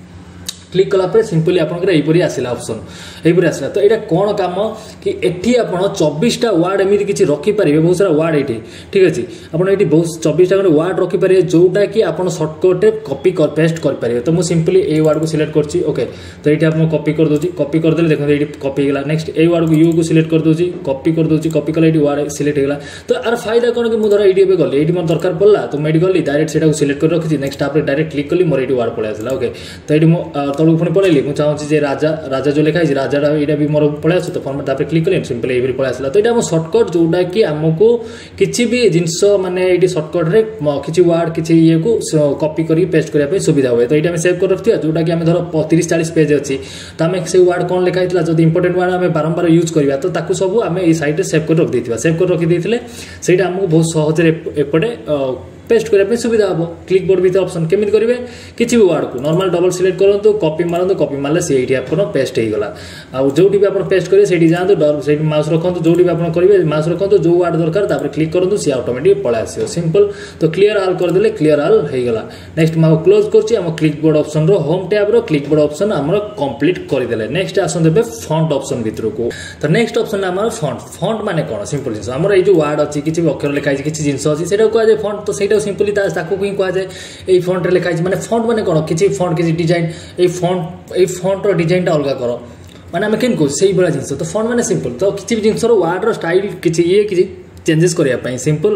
Speaker 1: क्लिक कलापर सिंपली आपरी आसला ऑप्शन यहीपरी आसला तो यहाँ कौन काम कि एटी आप चौबीसटा वार्ड एमती किसी रखिपारे बहुत सारा वार्ड ये ठीक अच्छे आप ये बहुत चौबीसटा वार्ड रखिपारे जोटा कि आप सर्टकटे कॉपी कर पेस्ट करेंगे तो मुझे सिंपली ए वार्ड को सिलेक्ट कर ओके तो ये आप कॉपी कर दूसरी कॉपी करदे देखो ये कॉपी होगा नेक्स्ट ए वार्ड को यू को सिलेक्ट कर दूसरी कॉपी कर दूसरी कॉपी कले ये वार्ड सिलेक्ट होगा तो यार फायदा कौन कि मुझे ये गली ये मतलब दरकार पड़ा तो मुझे गली डायरेक्ट से सिलेक्ट कर रखी नेक्स्ट आप डायरेक्ट क्लिक कली मोर ये वार्ड पड़े आसला ओके तो ये तौक पुणी पड़ेली मुझे चाहूँगी राजा राजा जो लिखाई राजा यहाँ भी मोर पड़े आस तो फर्माट तापर क्लिक कली सिंपल ये पड़े आसला तो यहाँ सर्टकट जोटा कि आमको किसी भी जिनस माने ये सर्टकट्रे किसी वार्ड किसी ये को कॉपी करके पेस्ट करने सुविधा हुए तो ये सेव कर रखा जोटा कि आम धर तीस चालीस पेज अच्छी तो आम से वार्ड कौन लिखाई जो इंपोर्टेंट वार्ड आम बारंबार यूज करवा तो ताकू सब आम ये साइड सेव कर रखी था सेव कर रखी से आमको बहुत सहजरे एपटे पेस्ट करने सुविधा हम क्लिक बोर्ड भीतर ऑप्शन केमी करेंगे किसी भी वार्ड को नॉर्मल डबल सिलेक्ट करूँ कॉपी मारते कॉपी मारे से ये आप पेस्ट होगा आउ जो भी आप पेस्ट करेंगे से जातु से माउस रखु जो भी आप करेंगे माउस रखु जो वार्ड दरकार क्लिक करूँ सी ऑटोमेटिक पड़ा आस सिंपल तो क्लियर आल करदे क्लियर आल होगा नेक्स्ट मैं क्लोज कर क्लिक बोर्ड ऑप्शन रो होम टैब रो क्लिक बोर्ड ऑप्शन आम कंप्लीट करदे नेक्स्ट आसन देवे फॉन्ट ऑप्शन भीतर को तो नेक्स्ट ऑप्शन आम फॉन्ट फॉन्ट माने कौन सिंपल जिन आम ये वार्ड अच्छी किसी भी अक्षर लिखाई किसी जिन अच्छी से कहुए फॉन्ट तो सही सिंपली ताकू ही कहुए ये फॉन्ट लिखाई माने फॉन्ट माने कौन किसी फॉन्ट किसी डिजाइन ये फॉन्ट ये फॉन्ट रो डिजाइन टा अलग कर माने आम केन कह भाया जिन तो फॉन्ट माने सिंपल तो किसी भी जिन वार्ड रो स्टाइल किसी ये किसी चेंजेस करने सिंपल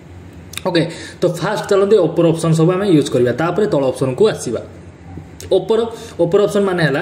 Speaker 1: ओके तो फास्ट चलते ओपर ऑप्शन सब आम यूज करवा तल ऑप्शन को आसवा ओपर ओपर ऑप्शन माने है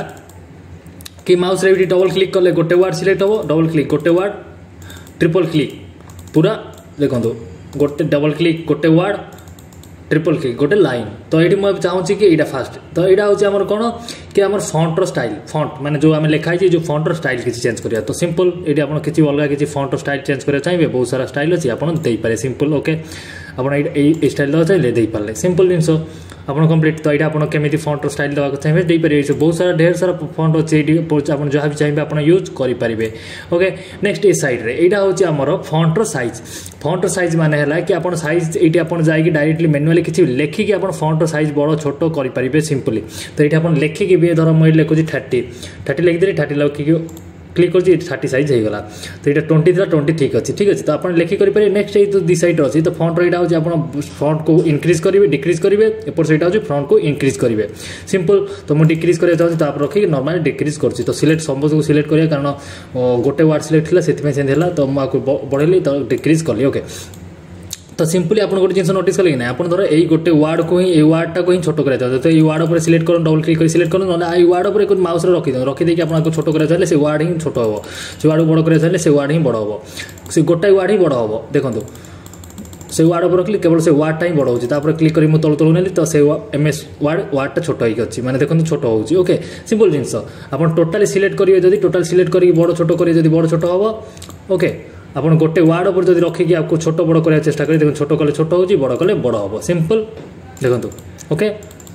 Speaker 1: कि माउस रे डबल क्लिक कले गोटे वार्ड सिलेक्ट हो डबल क्लिक गोटे वार्ड ट्रिपल क्लिक पूरा देखो गोटे डबल क्लिक गोटे वार्ड ट्रिपल क्लिक गोटे लाइन तो ये मुझे चाहूँगी कि यहाँ फास्ट तो यहाँ हूँ आम कौन कि आम फॉन्ट रो स्टाइल फॉन्ट माने जो आम लिखाई जो फॉन्ट रो स्टाइल किसी चेंज करिया तो सिंपल ये आप किसी अलग किसी फॉन्ट रो स्टाइल चेंज करा चाहिए बहुत सारा स्टाइल अच्छी आपड़ देपारे सिंपल ओके आप स्टाइल देवा चाहिए दे पारे सिंपल जिनस आप कंप्लीट तो यहाँ आप केमी फॉन्ट स्टाइल देवा चाहिए देपारे बहुत सारा ढेर सारा फॉन्ट अच्छे आप जहाँ भी चाहिए आप यूज करेंगे ओके नेक्स्ट ये साइड रे यहाँ हूँ आमर फॉन्ट साइज फॉन्ट साइज माने है कि आप साइज ये आप जाकि डायरेक्टली मैनुअली किसी लिखिकी आप फॉन्ट साइज बड़ छोट करेंगे सिंपली तो ये आप लिखिकी भी धर मुझे लिखुची थर्टी थर्टी लिखिदी थर्टी लिखिकी क्लिक कर थर्टी साइज होगा तो ये ट्वेंटी था ट्वेंटी ठीक अच्छे ठीक अच्छे तो आप लिखिक करेंगे नेक्स्ट ये तो दी साइड अच्छी तो फ्रंट रहा हूँ आप फ्रंट को इंक्रीज करेंगे डिक्रीज करेंगे एपट सहीटा हूँ फ्रंट को इंक्रीज करेंगे सिंपल तो मुझे डिक्रीज करना चाहिए तो आप रखिक नॉर्मली डिक्रीज कर तो सिलेक्ट सब को सिलेक्ट करिए कारण गोटे वार्ड सिलेक्ट थी से तो मुझे बढ़ेली तो डिक्रीज कली ओके तो सिंपली आप गोटे जिन नोटिस कले कि ना आप धर ये गोटे वार्ड को ही वार्डटा को ही छोट करा चाहिए तो ये वार्ड पर सिलेक्ट कर डबल क्लिक कर सिलेक्ट कर ना ये वार्ड पर माउस रखी रखीदे आपको छोट करा चाहिए से वार्ड ही छोट हम से वार्ड बड़ करा चाहिए से वार्ड ही बड़ हम से गोटाए वार्ड ही बड़ हम देखो से वार्ड पर रखिले केवल से वार्डटा ही बड़ हो क्लिक कर तल तल नेली तो से एम एस वार्ड वार्डटा छोट होगी अच्छी मैंने देखो छोट होगी ओके सिंपल जिनस आप टोटाली सिलेक्ट करेंगे जब टोटाल सिलेक्ट करके बड़ छोट करेंगे जब बड़ छोट हम ओके आप गोटे वार्ड पर जब रखिकी आपको छोट बड़ करने चेष्टा करें देखो छोट कले छोट होगी बड़ कले बड़ हम सिंपल देखो ओके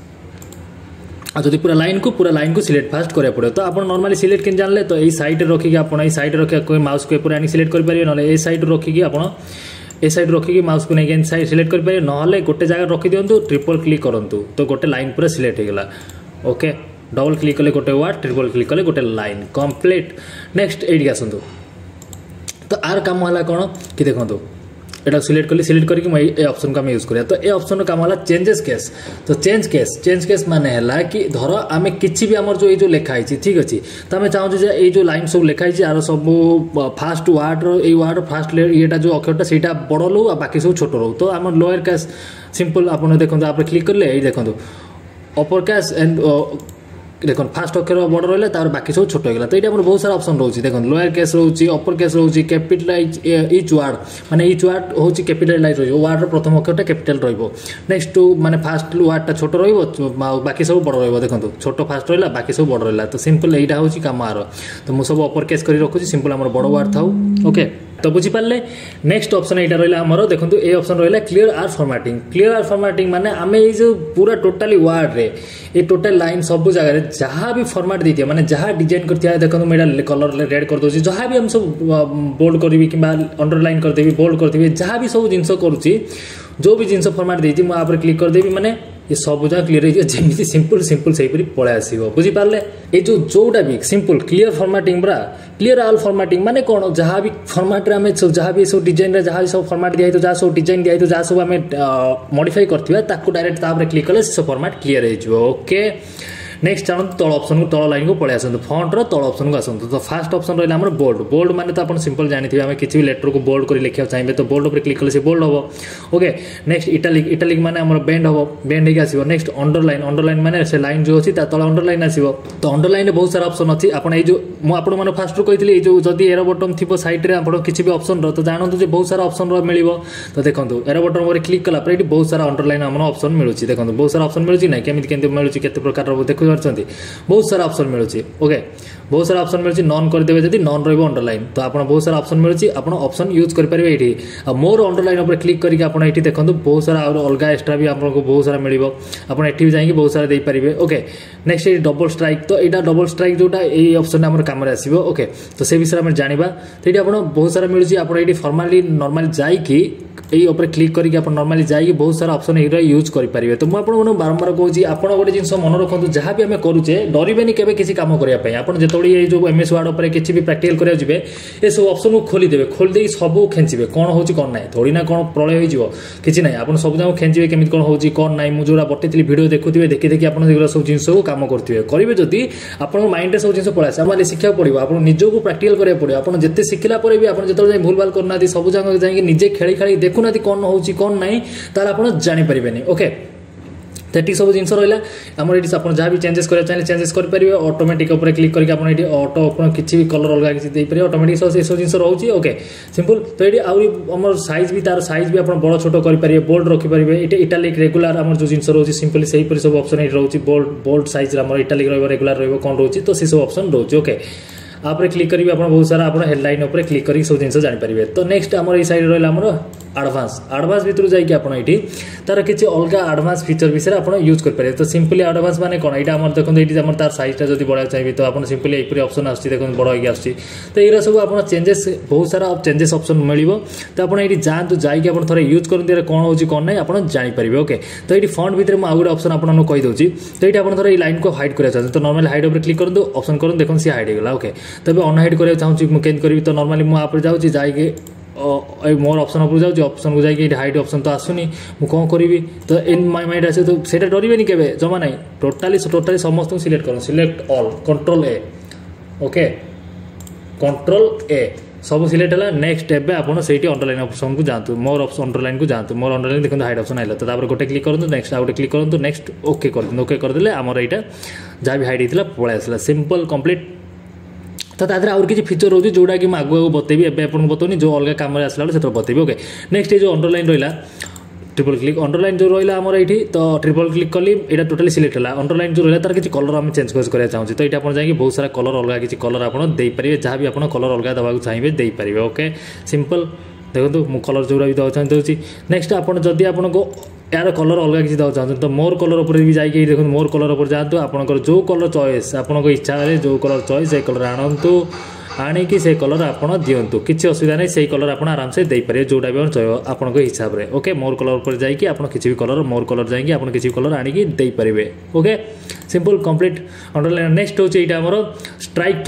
Speaker 1: जब पूरा लाइन को पूरा लाइन को सिलेक्ट फास्ट करा पड़े तो आप नॉर्मली सिलेक्ट के जानले तो ये साइड रखिकी आप साइड रखा माउस को पूरा सिलेक्ट करेंगे ना ये साइड रखिकी आप ए साइड रखिकी माउस को नहीं साइड सिलेक्ट करेंगे ना गोटे जगह रखी दिंतु ट्रिपल क्लिक करूँ तो गोटे लाइन पूरा सिलेक्ट होगा ओके डबल क्लिक कले गोटे वार्ड ट्रिपल क्लिक कले गोटे लाइन कंप्लीट नेक्स्ट ये आसतु तो आर काम है कौन कि देखो एटा सिलेक्ट कली सिलेक्ट करके मैं ए ऑप्शन को आम यूज करिया तो ए ऑप्शन काम है चेंजेस केस तो चेंज केस चेंज केस माने है कि धर आम कि भी आम जो ये जो लिखाई ठीक अच्छे तो आम चाहूँ ये जो लाइन सब लिखाई आर सब फास्ट वार्ड ये वार्ड फास्ट ये जो अक्षरटा से बड़ लो बाकी सब छोट रो तो आम लोअर केस सिंपल आप देखो आप क्लिक कले ये देखो अपर केस एंड देखो फास्ट अक्षर बड़ रहा है बाकी सब छोट होगा तो ये बहुत सारा ऑप्शन रोचे देखो लोअर केस रोचे अपर केस रोचे कैपिटलाइज इच वार्ड माने इच वार्ड हूँ कैपिटलाइज रही वार्ड प्रथम अक्षरटा कैपिटल रेक्स्ट माने फास्ट वार्डटा छोट बाकी सब बड़ रहा देखो छोट फास्ट रहा बाकी सब बड़ रहा तो सिंपल यहाँ हूँ कम आर तो मुझे सब अपर केस कर रखुच्छी सिंपल आम बड़ वार्ड था ओके तो बुझीपारे नेक्स्ट ऑप्शन यहाँ रहा आमर देखो ये ऑप्शन रहा clear all formatting clear all formatting माने आम ये जो पूरा टोटाली वार्ड रे ये टोटाल लाइन सब जगह जहाँ भी फॉर्मेट दी माने जहाँ डिजाइन कर देखो मुझे कलर रेड कर दूसरी जहाँ भी हम सब बोल्ड करी कि अंडरलाइन करदेवी बोल्ड करदेवी जहाँ भी सब जिन करुच्ची जो भी जिन फॉर्मेट देती मुझे क्लिक करदेवी माने ये सब जगह क्लीयर हो जमी सिंपल सिंपल से पलि आसो बुझीपारे ये जो जोटा भी सिंपल क्लीयर फॉर्मेटिंग पूरा क्लीयर ऑल फॉर्मेटिंग माने कौन जहाँ भी फॉर्मेट रे आमे जहाँ भी सब डिजाइन जहाँ भी सब फॉर्मेट दिया जहाँ सब डिजाइन दिया जहाँ सब आमे मॉडिफाई करथिबा ताकू डायरेक्ट तापर क्लिक कले सब फॉर्मेट क्लीयर हो ओके नेक्स्ट चाहते तल ऑप्शन को तल लाइन को पलि आसतु फॉन्ट रो तल ऑप्शन को आसतु तो फास्ट ऑप्शन रहा आम बोल्ड बोल्ड माने तो आप सिंपल जानी आम किसी भी लेटर को बोल्ड कर लिखा चाहिए तो बोल्ड पर क्लिक कले से बोल्ड हम ओके नेक्स्ट इटालिक इटालिक माने आम बेंड हम बेंड होगी आसो नेक्स्ट अंडरलाइन अंडरलाइन माने से लाइन जो अच्छी तल अंडरलाइन आसो तो अंडरलाइन में बहुत सारा ऑप्शन अच्छी आप जो मुझे फास्ट रू कही जो जदि एरो बटन थी सैड्रे आप किसी भी ऑप्शन रो तो जानते जो बहुत सारा ऑप्शन मिल तो देखो एरो बटन पर क्लिक कला ये बहुत सारा अंडरलाइन आम ऑप्शन मिलूँ देखो बहुत सारा ऑप्शन मिलूँ ना केमी केमी मिलूँ केते प्रकार देखो बहुत सारा ऑप्शन मिलूँ ओके बहुत सारा ऑप्शन मिलूँ नॉन करदेवे जब नॉन रही अंडरलाइन तो आप बहुत सारा ऑप्शन मिलूँ आप ऑप्शन यूज करेंगे ये मोर अंडरलाइन उपर क्लिक करके आप ये देखो बहुत सारा अलग एक्सट्रा भी आपको बहुत सारा मिल आप भी जाइए बहुत सारा देपारे ओके नेक्स्ट ये डबल स्ट्राइक तो यहाँ डबल स्ट्राइक जोटा ये ऑप्शन आम कम आसो ओके तो से विषय में जाना तो ये आप बहुत सारा मिलूँ आप फॉर्माली नॉर्मली जाइए यही उपर क्लिक करके आप नॉर्मली जाइए बहुत सारा ऑप्शन ये यूज करेंगे तो मुझे बारंबार कहूँ आप गोटे जिन मन रखु जहाँ भी आम करुचे डरबेनि केवे किसी काम करने आप जो ये जो एम एस वार्ड किसी भी प्रैक्टिकल करा जी ये सब ऑप्शन को खोलीदेवे खोलीदे सब खेचे कौन हो कौन ना थोड़ी ना कौन प्रलय हो किसी ना आप सब जगह खेचे केमी कौन हो कौन ना मुझे जो बतई भिडियो देखुए देखी देखी आप सब जिन को कम करेंगे करेंगे जदि आप माइंड में सब जिन पड़ा आसे शिखा पड़ो आप निजक प्रैक्टिकल करा पड़ो आप जिते शिखला भी आप जो भूल भाल करना सब जगह जाकि निजे खेली खेली देखुना कौन हो कौन ना तार आप जानीपारे ओके तो सब जिन रहा आम ये आप जहाँ भी चेंजेस करा चाहिए चेंजेस करेंगे ऑटोमेटिक ऊपर क्लिक करके आप ऑटो किसी भी कलर अलग किसी देपारे ऑटोमेटिक सब सब जिन रोचे ओके सिंपल तो ये आम साइज भी तार साइज भी आप बड़ छोट करेंगे बोल्ड रखिपारे ये इटालिक रेगुलर आम जो जिन रोचे सिंपली से सब ऑप्शन ये रोचे bold bold size italic regular रही कौन रोचे तो सब ऑप्शन रोचे ओके आप क्लिक करेंगे आप बहुत सारा आप हेडलाइन उपर क्लिक करके सब जिन जानीपारे तो नेक्स्ट आम ये साइड रहा आमर आडभांस आडभांस भितर जाइए आप ये तार किसी अलग आडभांस फीचर विषय आप यूज करेंगे तो सिंपली आडभांस माने कौन यहाँ आम देखो ये तार साइजटा जब बढ़ा चाहिए तो आप सिंपली यहीपरी ऑप्शन आस देखो बड़ होगी आस तो ये सब आप चेंजेस बहुत सारा चेंजेस ऑप्शन मिल तो आप ये जातु जाइए थे यूज कर कौन हो कौन ना आप जानीपारे ओके तो ये फंड भितर मुझे गोटे ऑप्शन आपको कहीदे तो ये आप ये लाइन को हाइड करा चाहते तो नॉर्मली हाइड उपर क्लिक करूँ ऑप्शन करूँ देखो सी हाइड होगा ओके तो अनहाइड करा चाहूँगी मुझे करी तो नॉर्मली मुझे जाऊँगी जाइए मोर ऑप्शन उपर जाऊँ ऑप्शन को जाइए हाइड ऑप्शन तो आसुनी मुझे कौन करी तो इन माय माइंड आसे तो से डरबेनि के जमा ना टोटाली टोटाली समस्त सिलेक्ट कर select all control A okay control A सब सिलेक्ट है नेक्स्ट एवं आप से अंडरलाइन ऑप्शन को जातु मोर ऑप्शन अंडरलाइन को जातु मोर अंडरलाइन देखो हाइड ऑप्शन आइला तो गोटे क्लिक करूँ नेक्स्ट आउट क्लिक करूँ नेक्स्ट ओके कर ओके करदे आमर यहाँ जहाँ भी हाइड होता पलि आसला सिंपल कंप्लीट तो तादर आउर किसी फीचर रोचे जोटा कि आगु आगु बतेबी एवं आपको बतौनी जो अलग कम आसला से बतेबी ओके नेक्स्ट ये जो अंडरलाइन रहा ट्रिपल क्लिक अंडरलाइन जो रहा आमर ये तो ट्रिपल क्लिक कली यहाँ टोटाली सिलेक्ट है अंडरलाइन जो रहा तार किसी कलर आम चेंज करा चाहूँ तो ये आप जाइए बहुत सारा कलर अलग किसी कलर आप देपारे जहाँ भी आप कलर अलग देवा चाहिए देपारे ओके सिंपल देखो मु कलर जो भी देवा चाहूँगी नेक्स्ट आप जदि आपको यार कलर अलग किसी देवा चाहते तो मोर कलर उपर भी जाइए देखो मोर कलर उपर जातु आपंकर जो कलर चॉइस आपको इच्छा है जो कलर चॉइस से कलर आणतु आणिकी से कलर आपड़ दिंतु किसी असुविधा नहीं से कलर आप आराम से देपारे जोटा भी चाहिए आपको हिसाब से ओके मोर कलर उपर जाइए आप किसी भी कलर मोर कलर जाइए आप किसी कलर आणिकी देपारे okay simple complete underline next हूँ यहाँ आमर स्ट्राइक थ्रो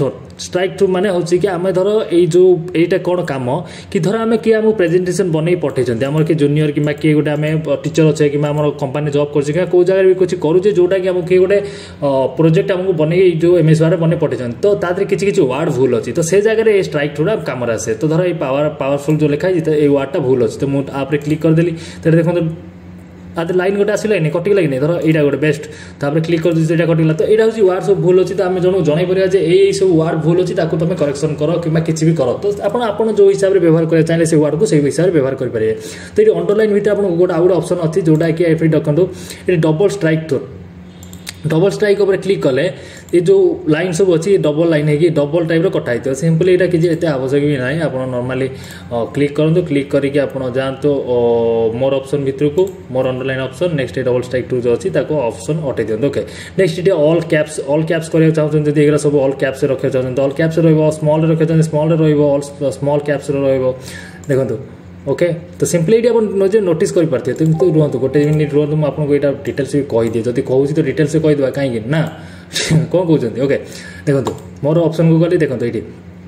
Speaker 1: स्ट्राइक थ्रू माने होची कि आमे धर एई जो एटा कोन काम कि धर आमे कि हम प्रेजेंटेशन बनै पठै छथि हमर कि जूनियर कि मा कि गोटे आमे टीचर अछि कि हमर कंपनी जॉब करछि कि को जगह भी कुछ करू जे जोटा कि हम कि गोटे प्रोजेक्ट हमको बनै जो एमएस वर्ड बनै पठै छथि तो तादरे किछि किछि वर्ड भूल अछि तो से जगह रे स्ट्राइक थ्रू काम आसे तो धर ए पावर पावरफुल जो लिखा है ए वर्डटा भूल अछि तो मु आप रे क्लिक कर देली तो देखो आदि लाइन गोटे आसला नहीं कटिक लगे धर यहाँ गोटे बेस्ट तापर क्लिक कर दी यहाँ कटिला तो यहाँ हूँ वार्ड सब भूल अच्छी तो आम जन जन पारा जे ये सब वार्ड भूल अच्छी तुम करेक्शन कर कि किसी भी कर तो आप जो हिसाब से व्यवहार करा चाहिए से वार्ड को सही हिसाब से व्यवहार करेंगे तो ये अंडरलाइन भितर आप गोटे आउ गोटे ऑप्शन अच्छी जोटा कि ये देखो ये double strikethrough double strike उपर क्लिक कले ये जो लाइन सब अच्छी डबल लाइन है डबल टाइप कटा है सिंपली यहाँ किसी एत आवश्यक भी ना आप नॉर्मली क्लिक करूँ क्लिक करके आप जातु मोर ऑप्शन भितर को more underline option next double strikethrough जो अच्छी ऑप्शन हटे दिखाते ओके नेक्स्ट ये ऑल कैप्स ऑल कैप्स करने चाहते जब ये सब ऑल कैप्स रखा चाहते ऑल कैप्स स्मॉल रखा स्मॉल ऑल स्मॉल कैप्स देखो ओके तो सिंपली ये आप नोटिस कर पार्थे तो रुहतु गोटे मिनिट रुहतु मुझे आपको यहाँ डिटेल्स भी कहीदिए जब कहूँ तो डिटेल्स कहीदेवा कहीं ना कौन कहते ओके देखो मोर ऑप्शन को गली देखो ये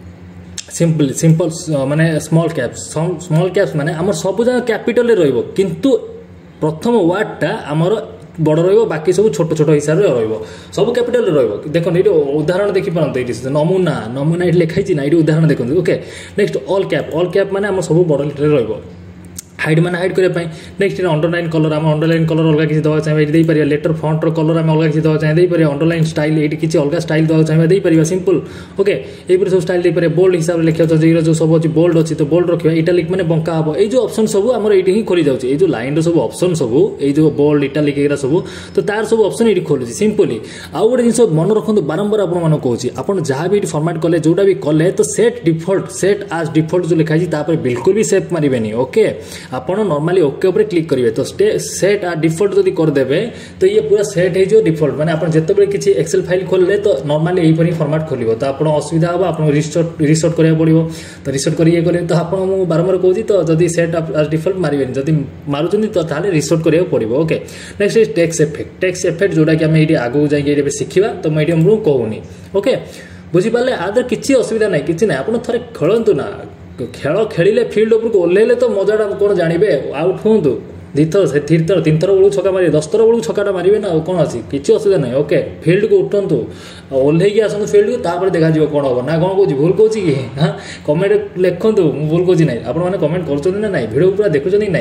Speaker 1: सिंपल सिंपल माने स्मॉल कैप्स स्मॉल कैप्स माने आम सब जगह कैपिटल रहिबो किंतु प्रथम वार्डटा आमर बड़ बाकी सब छोट छोट हिसाब से सब कैपिटल देखो ये उदाहरण देखिपारत ये नमूना नमूना ये लिखाई ना ये उदाहरण देखो okay next all cap all cap माने आम सब बड़ लिटर रहिबो हाइड मैंने हाइड करने नेक्स्ट अंडरलाइन कलर आम अंडरलाइन कलर अलग किसी दवा चाहिए लेटर फ्रंटर कलर आम अलग किसी दवा चाहिए अंडरलाइन स्टाइल ये किसी अलग स्टाइल दवा चाहिए सिंपल ओके ये सब स्टाइल बोल्ड हिसाब से लिखा चाहिए जो सब अच्छी बोल्ड अच्छी तो बोल्ड रखा इटालिक मैंने बंका हम ये जो ऑप्शन सब आम ये ही खोली जाऊँगी ये जो लाइन सब ऑप्शन सब ये जो बोल्ड इटालिक ये सब तो तार सब ऑप्शन ये खोलुଛି सिंपली आउ गोटे जिन मन रखु बारंबार आपको कहूँ आप जहाँ भी फॉर्मेट कले जोटा भी कले तो सेट डिफॉल्ट सेट आज डिफॉल्ट जो लिखाई बिल्कुल भी सेव मारे ओके आपड़ नॉर्मली ओके ऊपर क्लिक करेंगे तो सेट आ डिफॉल्ट जब करदे तो ये पूरा सेट हो डिफॉल्ट माने आप जिते किसी एक्सेल फाइल खोलले तो नॉर्मली यही फॉर्मेट खोल तो आप असुविधा हम आप रिसोर्ट रिसोर्ट करा पड़ो तो रिसोर्ट करेंगे कले तो आप बारंबार कहूँ तो जब सेट आज डिफॉल्ट मारे जब मारुँच तो ताले रिसोर्ट करा पड़ो okay next text effect text effect जोटा कि आम ये आगू जाइए शिखा तो मुझे आमको कहूनी ओके बुझीपारे आदर किसी असुविधा ना कि ना आप थे खेलतु ना खेल खेलिले फील्ड उपरको ओह्लैले तो मजाटा कौन जानवे आउट हूँ दुईथर से तीन थर तीन थर बेलू छक्का मारे दस थर बेलू छक्काटा मारे ना कौन अच्छी किसी असुविधा ना ओके फील्ड को उठंतु ओह्लैकी आसतु फील्ड को तापर देखा कौन हम ना कौन कौन भूल कौन कि हाँ कमेंट लिखु भूल कौन ना आपने कमेंट कर ना ना भिडियो पूरा देखुं ना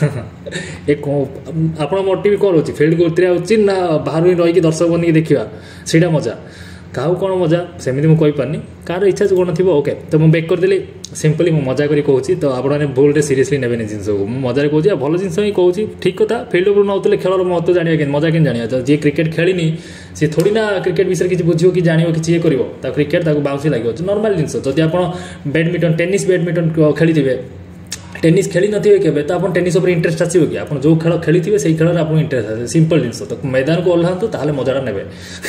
Speaker 1: आप मोटिव कौन रोचे फील्ड को उतरा उचित ना बाहर रही दर्शक बन देखा से मजा क्या कौन मजा सेमती मुझे कहीपरि कार इच्छा कौन थी ओके तो मुझे बेक करदेली सिंपली मुझे मजा करी कहूँ तो आपने भूल सीरीयसली नेबेनि जिन को मजा कहूँ भल जिन ही कहूँ ठीक कथा फील्ड उपर नौते खेल महत्व जाना कि मजा कि जाना जी क्रिकेट खेलनी सी थोड़ी ना क्रिकेट विषय किसी बुझे कि जान कि ये कर क्रिकेट बाउंसी लगे नॉर्मल जिन जब आप बैडमिंटन टेनिस बैडमिंटन खेली थे टेनिस खेली नथिबे केबे तो आप टेनिस ऊपर इंटरेस्ट आसीबो कि आप जो खेल खेली थे से खेल आप इंटरेस्ट आसे सिंपल जिन तो मैदान को ओह्लातु ताले मजाटा नेबे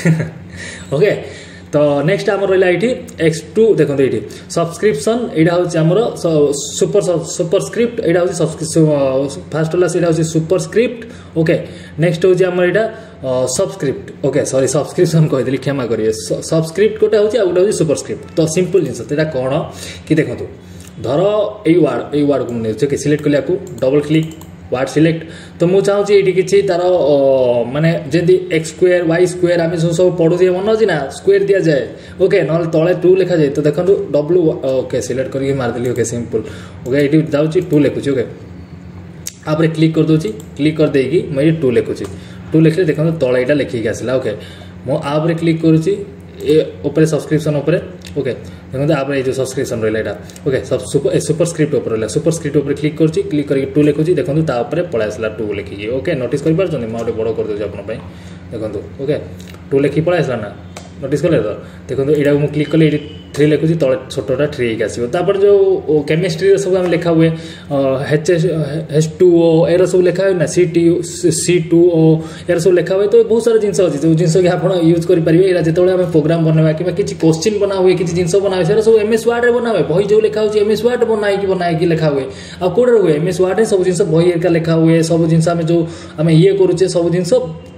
Speaker 1: ओके तो नेक्स्ट आम रहा ये एक्स टू देखो ये सब्सक्रिप्शन यहाँ हूँ सुपर सुपरस्क्रिप्ट यहाँ हूँ फास्ट है हूँ सुपरस्क्रिप्ट ओके नेक्स्ट हूँ आम यहाँ सबस्क्रिप्ट ओके सॉरी सब्सक्रिप्शन कहीदेली क्षमा करेंगे सबस्क्रिप्ट गोटे हूँ आ गोटे हूँ सुपरस्क्रिप्ट तो सिंपल जिन तो कौन कि देखो धर यही वार्ड यही वार्ड को मुझे सिलेक्ट कले डबल क्लिक वार्ड सिलेक्ट तो मुझे चाहूँगी ये किसी तार माने जमी एक्स स्क्वायर वाई स्क्वायर आम सब सब पढ़ुचे मन अच्छी ना स्क्वायर दि जाए ओके ना तले टू लिखा जाए तो देखो डब्ल्यू ओके सिलेक्ट करके मारदेली ओके सिंपल ओके ये जाऊँगी टू लिखुची ओके आप क्लिक कर दूसरी क्लिक कर देगी मुझे टू लिखुची टू लिखले देखो तले यहाँ लिखिक आसला ओके मुझे क्लिक करुँची ऊपर सब्सक्रिप्शन उपर ओके देखो आप जो सब्सक्रिप्शन रहा ओके सब सुपर सुपरस्क्रिप्ट उपर रहा सुपरस्क्रिप्ट उपर क्लिक करुँची क्लिक करके टू लिखुची देखो तापर पलि आसला टू लिखिकी ओके नोटिस कर पार्टी मुझे बड़ कर दूसरी आप देखो ओके टू लिखिक पलि आसला ना नोटिस कले तो देखो यहाँ मुझे क्लिक कले थ्री लिखुची तले छोटा थ्री आसो तापर जो केमिस्ट्री सब आम लिखा हुए एच एच टू ओ यार सब लिखा हुए ना C T C two O यार सब लिखा हुए तो बहुत सारा जिन अच्छी जो जिन आप यूज करेंगे जो आम प्रोग्राम बनवा कि किसी क्वेश्चन बना हुए किसी जिन बना हुए सब एम एस वार्ड बना हुए बही जो लिखा हुए एम एस वार्ड बनाई बनाई लिखा हुए आ कौटे हुए एम एस वार्ड सब जिन बही एरिका लिखा हुए सब जिन जो आम ये करुचे सब जिन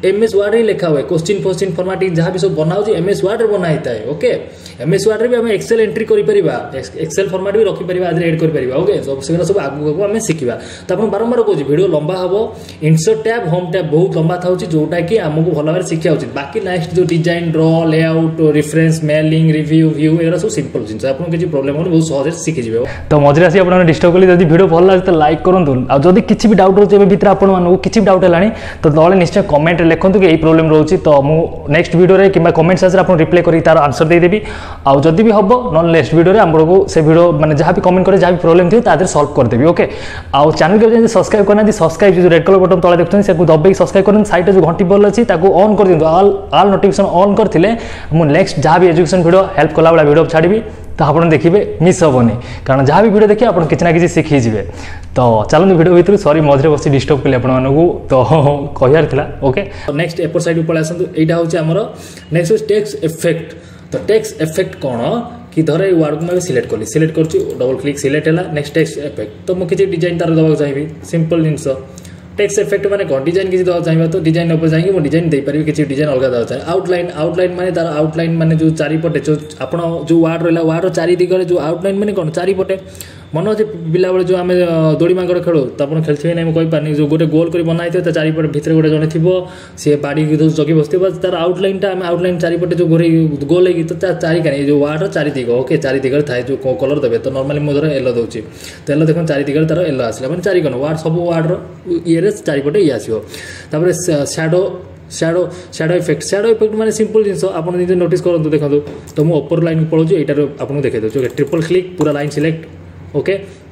Speaker 1: एमएस वर्ड ही लिखा हुए क्वेश्चन क्वेश्चन फॉर्मेटिंग जहाँ भी सब बना हो एमएस वर्ड रे बना होता है ओके एमएस वर्ड रे भी हम एक्सेल एंट्री करि परिबा एक्सेल फॉर्मेट भी रखि परिबा आदि ऐड करि परिबा ओके सब सेगरा सब आगु आगु हम सिखिबा त आपण बारंबार कहू वीडियो लंबा हबो इंसर्ट टैब होम टैब बहुत लंबा थाउची जोटा कि हमकु भल भाबे सिखिया उचित बाकी नेक्स्ट जो design draw layout reference mailing review view एरा सब सिंपल जिंस आपण किछि प्रॉब्लम हो बहुत सहज सिखि जिवे तो मजरे आसी आपण डिस्टर्ब कली जदी वीडियो भल लागे त लाइक करंतु आ जदी किछि भी डाउट होचे भीतर आपण मानू किछि भी डाउट हलानी तो तळे निश्चय कमेंट लिखंतु कि एई प्रॉब्लम रहउची तो मु नेक्स्ट वीडियो रे किबा कमेंट सेक्शन आपण रिप्लाई करी तार आंसर दे देबी आ जदी भी हबो नॉन नेक्स्ट वीडियो रे हमरो को से वीडियो माने जहां भी कमेंट करे जहां भी प्रॉब्लम थियो तादर सॉल्व कर देबी ओके आ चैनल के जे सब्सक्राइब करना दी सब्सक्राइब जो रेड कलर बटन तळे देखथन से को दबे सब्सक्राइब करन साइड जो घंटी बॉल अछि ताको ऑन कर दियौ ऑल ऑल नोटिफिकेशन ऑन करथिले मु नेक्स्ट जहां भी एजुकेशन वीडियो हेल्प कला वाला वीडियो छाड़ीबी तो आप देखिए मिस हेनी कारण जहाँ भी वीडियो देखिए आप किसी ना कि शिखी जी तो चलते वीडियो भीतर सॉरी मझे बस डिस्टर्ब कले आपको तो कहार था ओके नेक्स्ट एपर साइड पलि आसतु यहाँ हूँ आमर नेक्स्ट टेक्स्ट इफेक्ट तो टेक्स्ट इफेक्ट कौन कि धर ये वार्ड को मैं सिलेक्ट कली सिलेक्ट कर डबल क्लिक सिलेक्ट है नेक्स्ट टेक्स्ट इफेक्ट तो मुझे डिजाइन तार देवाक चाहिए सिंपल जिनस टेक्स्ट इफेक्ट माने कौन डिजाइन किसी देवाक चाहिए तो डिजाइन ऊपर जाएंगे वो डिजाइन दे पारि किसी डिजाइन अलग देवाक चाहिए आउटलाइन आउटलाइन माने तार आउटलाइन माने जो चारिपटे जो आपण जो वार्ड रहा वार्ड चारि दिगरे जो आउटलाइन माने कौन चारिपटे मन अच्छे पिला बेले जो आम दौड़ी मांगड़ खेलु तो आप खेलते ना मुझे कहीपारे जो गोटे गोल कर बनाई थे चारिपटे भितर गोटे जड़े थो सी बाड़ी जगि बस तार आउटलाइन टा आम आउटलाइन चारिपटे जो घोरे गोल है तो चारि कानी जो वार्ड चारि दिग ओके चारि दिगरे थाए जो कलर देवे तो नॉर्मली मुझे येलो दूसरी तो येलो देखो चारि दिगरे तार येलो आसला मैंने चारि कौन वार्ड सब वार्डर ये चारिपटे ये आसो shadow shadow shadow effect shadow effect माने सिंपल जिनस आप नोटिस करूँ देखो तो मुझे अपर लाइन पलाऊँ यहाँ आपको देखा दूसरी ट्रिपल क्लिक पूरा लाइन सिलेक्ट ओके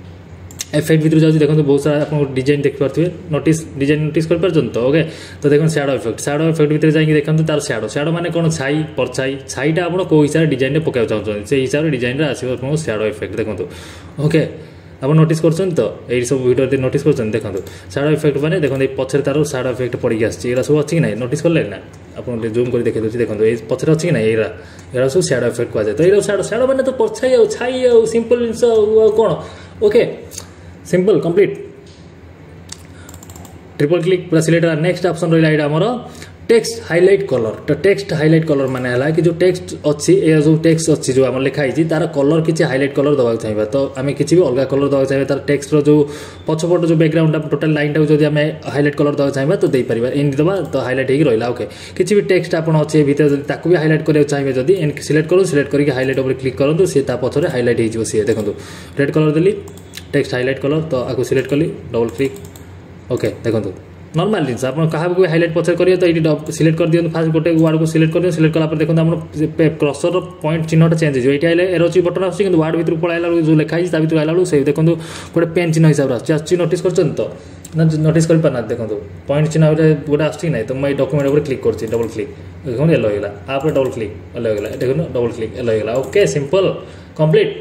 Speaker 1: इफेक्ट भीतर जाऊँ देखो बहुत सारा आप डिजाइन देख पारे नोटिस डिजाइन नोटिस कर तो ओके तो देखो सैडो इफेक्ट सैडो इफेक्ट भीतर जाइए देखो तार सैडो सैडो माने कौन छाई परछाई छाईटा आप कौ हिसाब से डिजाइन में पकाइक चाहते से हिसाब से डिजाइन आसो सैडो इफेक्ट देखो ओके आप नोटिस कर तो ये सब वीडियो नोटिस कर देखो सैडो इफेक्ट मैंने देखो पछरे तार सैडो इफेक्ट पड़ी आसा सब अच्छी ना नोटिस कले ना आप जूम कर देखा दूसरी देखो ये पछरे अच्छी ना यहाँ यहाँ सब सैडो इफेक्ट कहुए तो ये सैडो सैडो मैंने तो परछाई आ छाई आ सिंपल जिन कौन okay simple complete triple click पूरा सिलेक्ट नेक्स्ट ऑप्शन रहा है आमर टेक्स्ट हाइलाइट कलर तो टेक्स्ट हाइलाइट कलर माने है कि जो टेक्स्ट अच्छी जो टेक्स्ट अच्छी जो आम लिखाई तार कलर किसी हाइलाइट कलर देवाक चाहिए तो आम किसी भी अलग कलर देवाक चाहिए तार टेक्स्ट जो पछपट जो बैकग्राउंड टोटल लाइन टाक जो आम हाइलाइट कलर देवाक चाहिए तो दे पार एंड देवा तो हाइलाइट हो रहा ओके किसी भी टेक्स्ट आप अच्छे भीतर ताकू भी हाइलाइट करने चाहिए जब एंड सिलेक्ट करूँ सिलेक्ट करके हाइलाइट उपर क्लिक करूँ सी पछरे हाइलाइट हो सी देखो रेड कलर देली टेक्स्ट हाइलाइट कलर तो आपको सिलेक्ट कली डबल क्लिक ओके देखो नॉर्मल जिन आप क्या हाइलाइट पचर करिए तो ये सिलेक्ट कर दिखाँ फास्ट गोटे वार्ड को सिलेक्ट कर सिलेक्ट कला देखो आम क्रसर पॉइंट चिन्हटा चेंज हो ये एरोची बटन आस वार्ड भर पलाइला जो लिखाई भर आइला से देखो गोटे पेन चिन्ह हिसाब से आस नोटिस कर ना नोटिस कर पाना देखो पॉइंट चिन्ह गोटे आस ना तो मुझे डॉक्यूमेंट उपर क्लिक कर डबल क्लिक देखो येलो होगा आप डबल क्लिक येलो होगा देखो डबल क्लिक येलो होगा ओके सिंपल कंप्लीट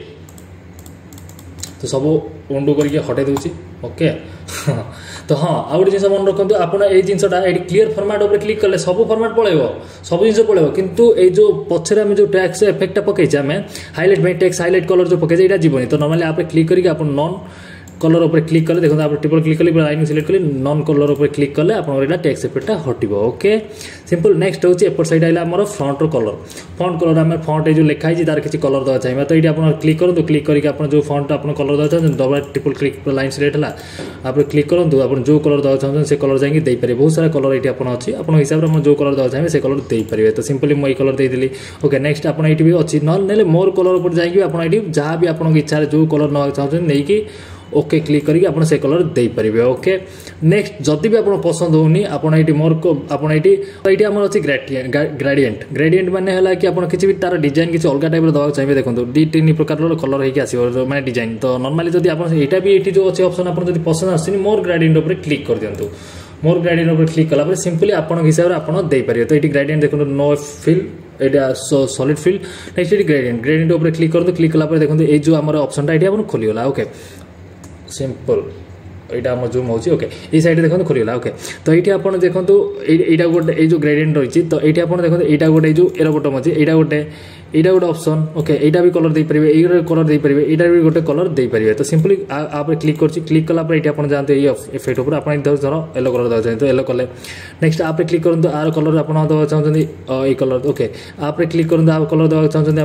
Speaker 1: तो सब उंडू करके हटे दूसरी ओके तो हाँ आउ गोटे जिन मन रखु आप जिनसा ये क्लीयर फॉर्मेट उपर क्लिक कले सब फॉर्मेट पड़ेगा सब जिन पड़ेगा किंतु ये जो पछरे आम जो टैक्स इफेक्ट पकईचे आम हाइलाइट में टैक्स हाइलाइट कलर जो पकईचे यहाँ जीवन तो नॉर्मली आप क्लिक करके आप नॉन कलर उपर क्लिक कले देखो आप ट्रिपल क्लिक कले लाइन सिलेक्ट कले नॉन कलर उपर क्लिक कले आप टैक्स इफेक्ट हटो ओके सिंपल नेक्स्ट हूँ एपर साइड आइला आम फ्रंट कलर फ्रंट कलर आम फ्रंट जो लिखाई तार किसी कलर देवा चाहिए तो ये आप क्लिक करूँ क्लिक करके आप जो फ्रंट आप कलर देवा चाहिए double triple click line select है आप क्लिक करूँ आप जो कलर देवा चाहिए से कलर जाकि देपारे बहुत सारा कलर ये अच्छी आप हिसाब से जो कलर देवा चाहिए से कलर देपारे तो सिंपली मुझे कलर देदेली ओके नेक्स्ट आप ये भी अच्छी ना मोर कलर उपर जाकि आप जहाँ भी आप इच्छा जो कलर ना चाहते नहीं कि ओके क्लिक करके आप से कलर दे पारे ओके नेक्स्ट जदि भी आप पसंद होनी आपड़ ये मोर को आपड़ ये आम अच्छी ग्रेडिएंट ग्रेडिएंट माने है कि आप किसी भी तार डिजाइन किसी अलग टाइप देवाक चाहिए देखो दी तीन प्रकार कलर होगी आसो मैंने डिजाइन तो नॉर्मली जब आप यहाँ भी ये जो अच्छे ऑप्शन आप पसंद आस मोर ग्रेडिएंट उपर क्लिक कर दिंतु मोर ग्रेडिएंट उपर क्लिक कला सिंपली आप हिसाब से आप दे पारे तो ये ग्रेडिएंट देखो नो फिल यहाँ सॉलिड फिल नेक्स्ट ये ग्रेडिएंट ग्रेडिएंट उपर क्लिक करूँ क्लिक कला देखो ये जो आम ऑप्शन ये खोलीगला ओके सिंपल यहाँ आम जूम होची ओके ये साइड देखो खोलीगला ओके तो ये आप देखो यहाँ गोटे जो ग्रेडियंट रही तो ये आप देखो यहाँ गोटे जो एरो बटन अच्छी यहाँ गोटे यहाँ गोटे ऑप्शन ओके यहाँ भी कलर दे पारे ये कलर दे पारे यहाँ भी गोटे कलर दे पारे तो सिंपली आप क्लिक कर क्लिक कला ये आप जाते ये इफेक्ट उपर आप धर येलो कलर देवा चाहिए तो येलो कले नेक्स्ट आप क्लिक करूँ आर कलर आप देवा चाहते ये कलर ओके आप क्लिक करूँ आप कलर देवा चाहते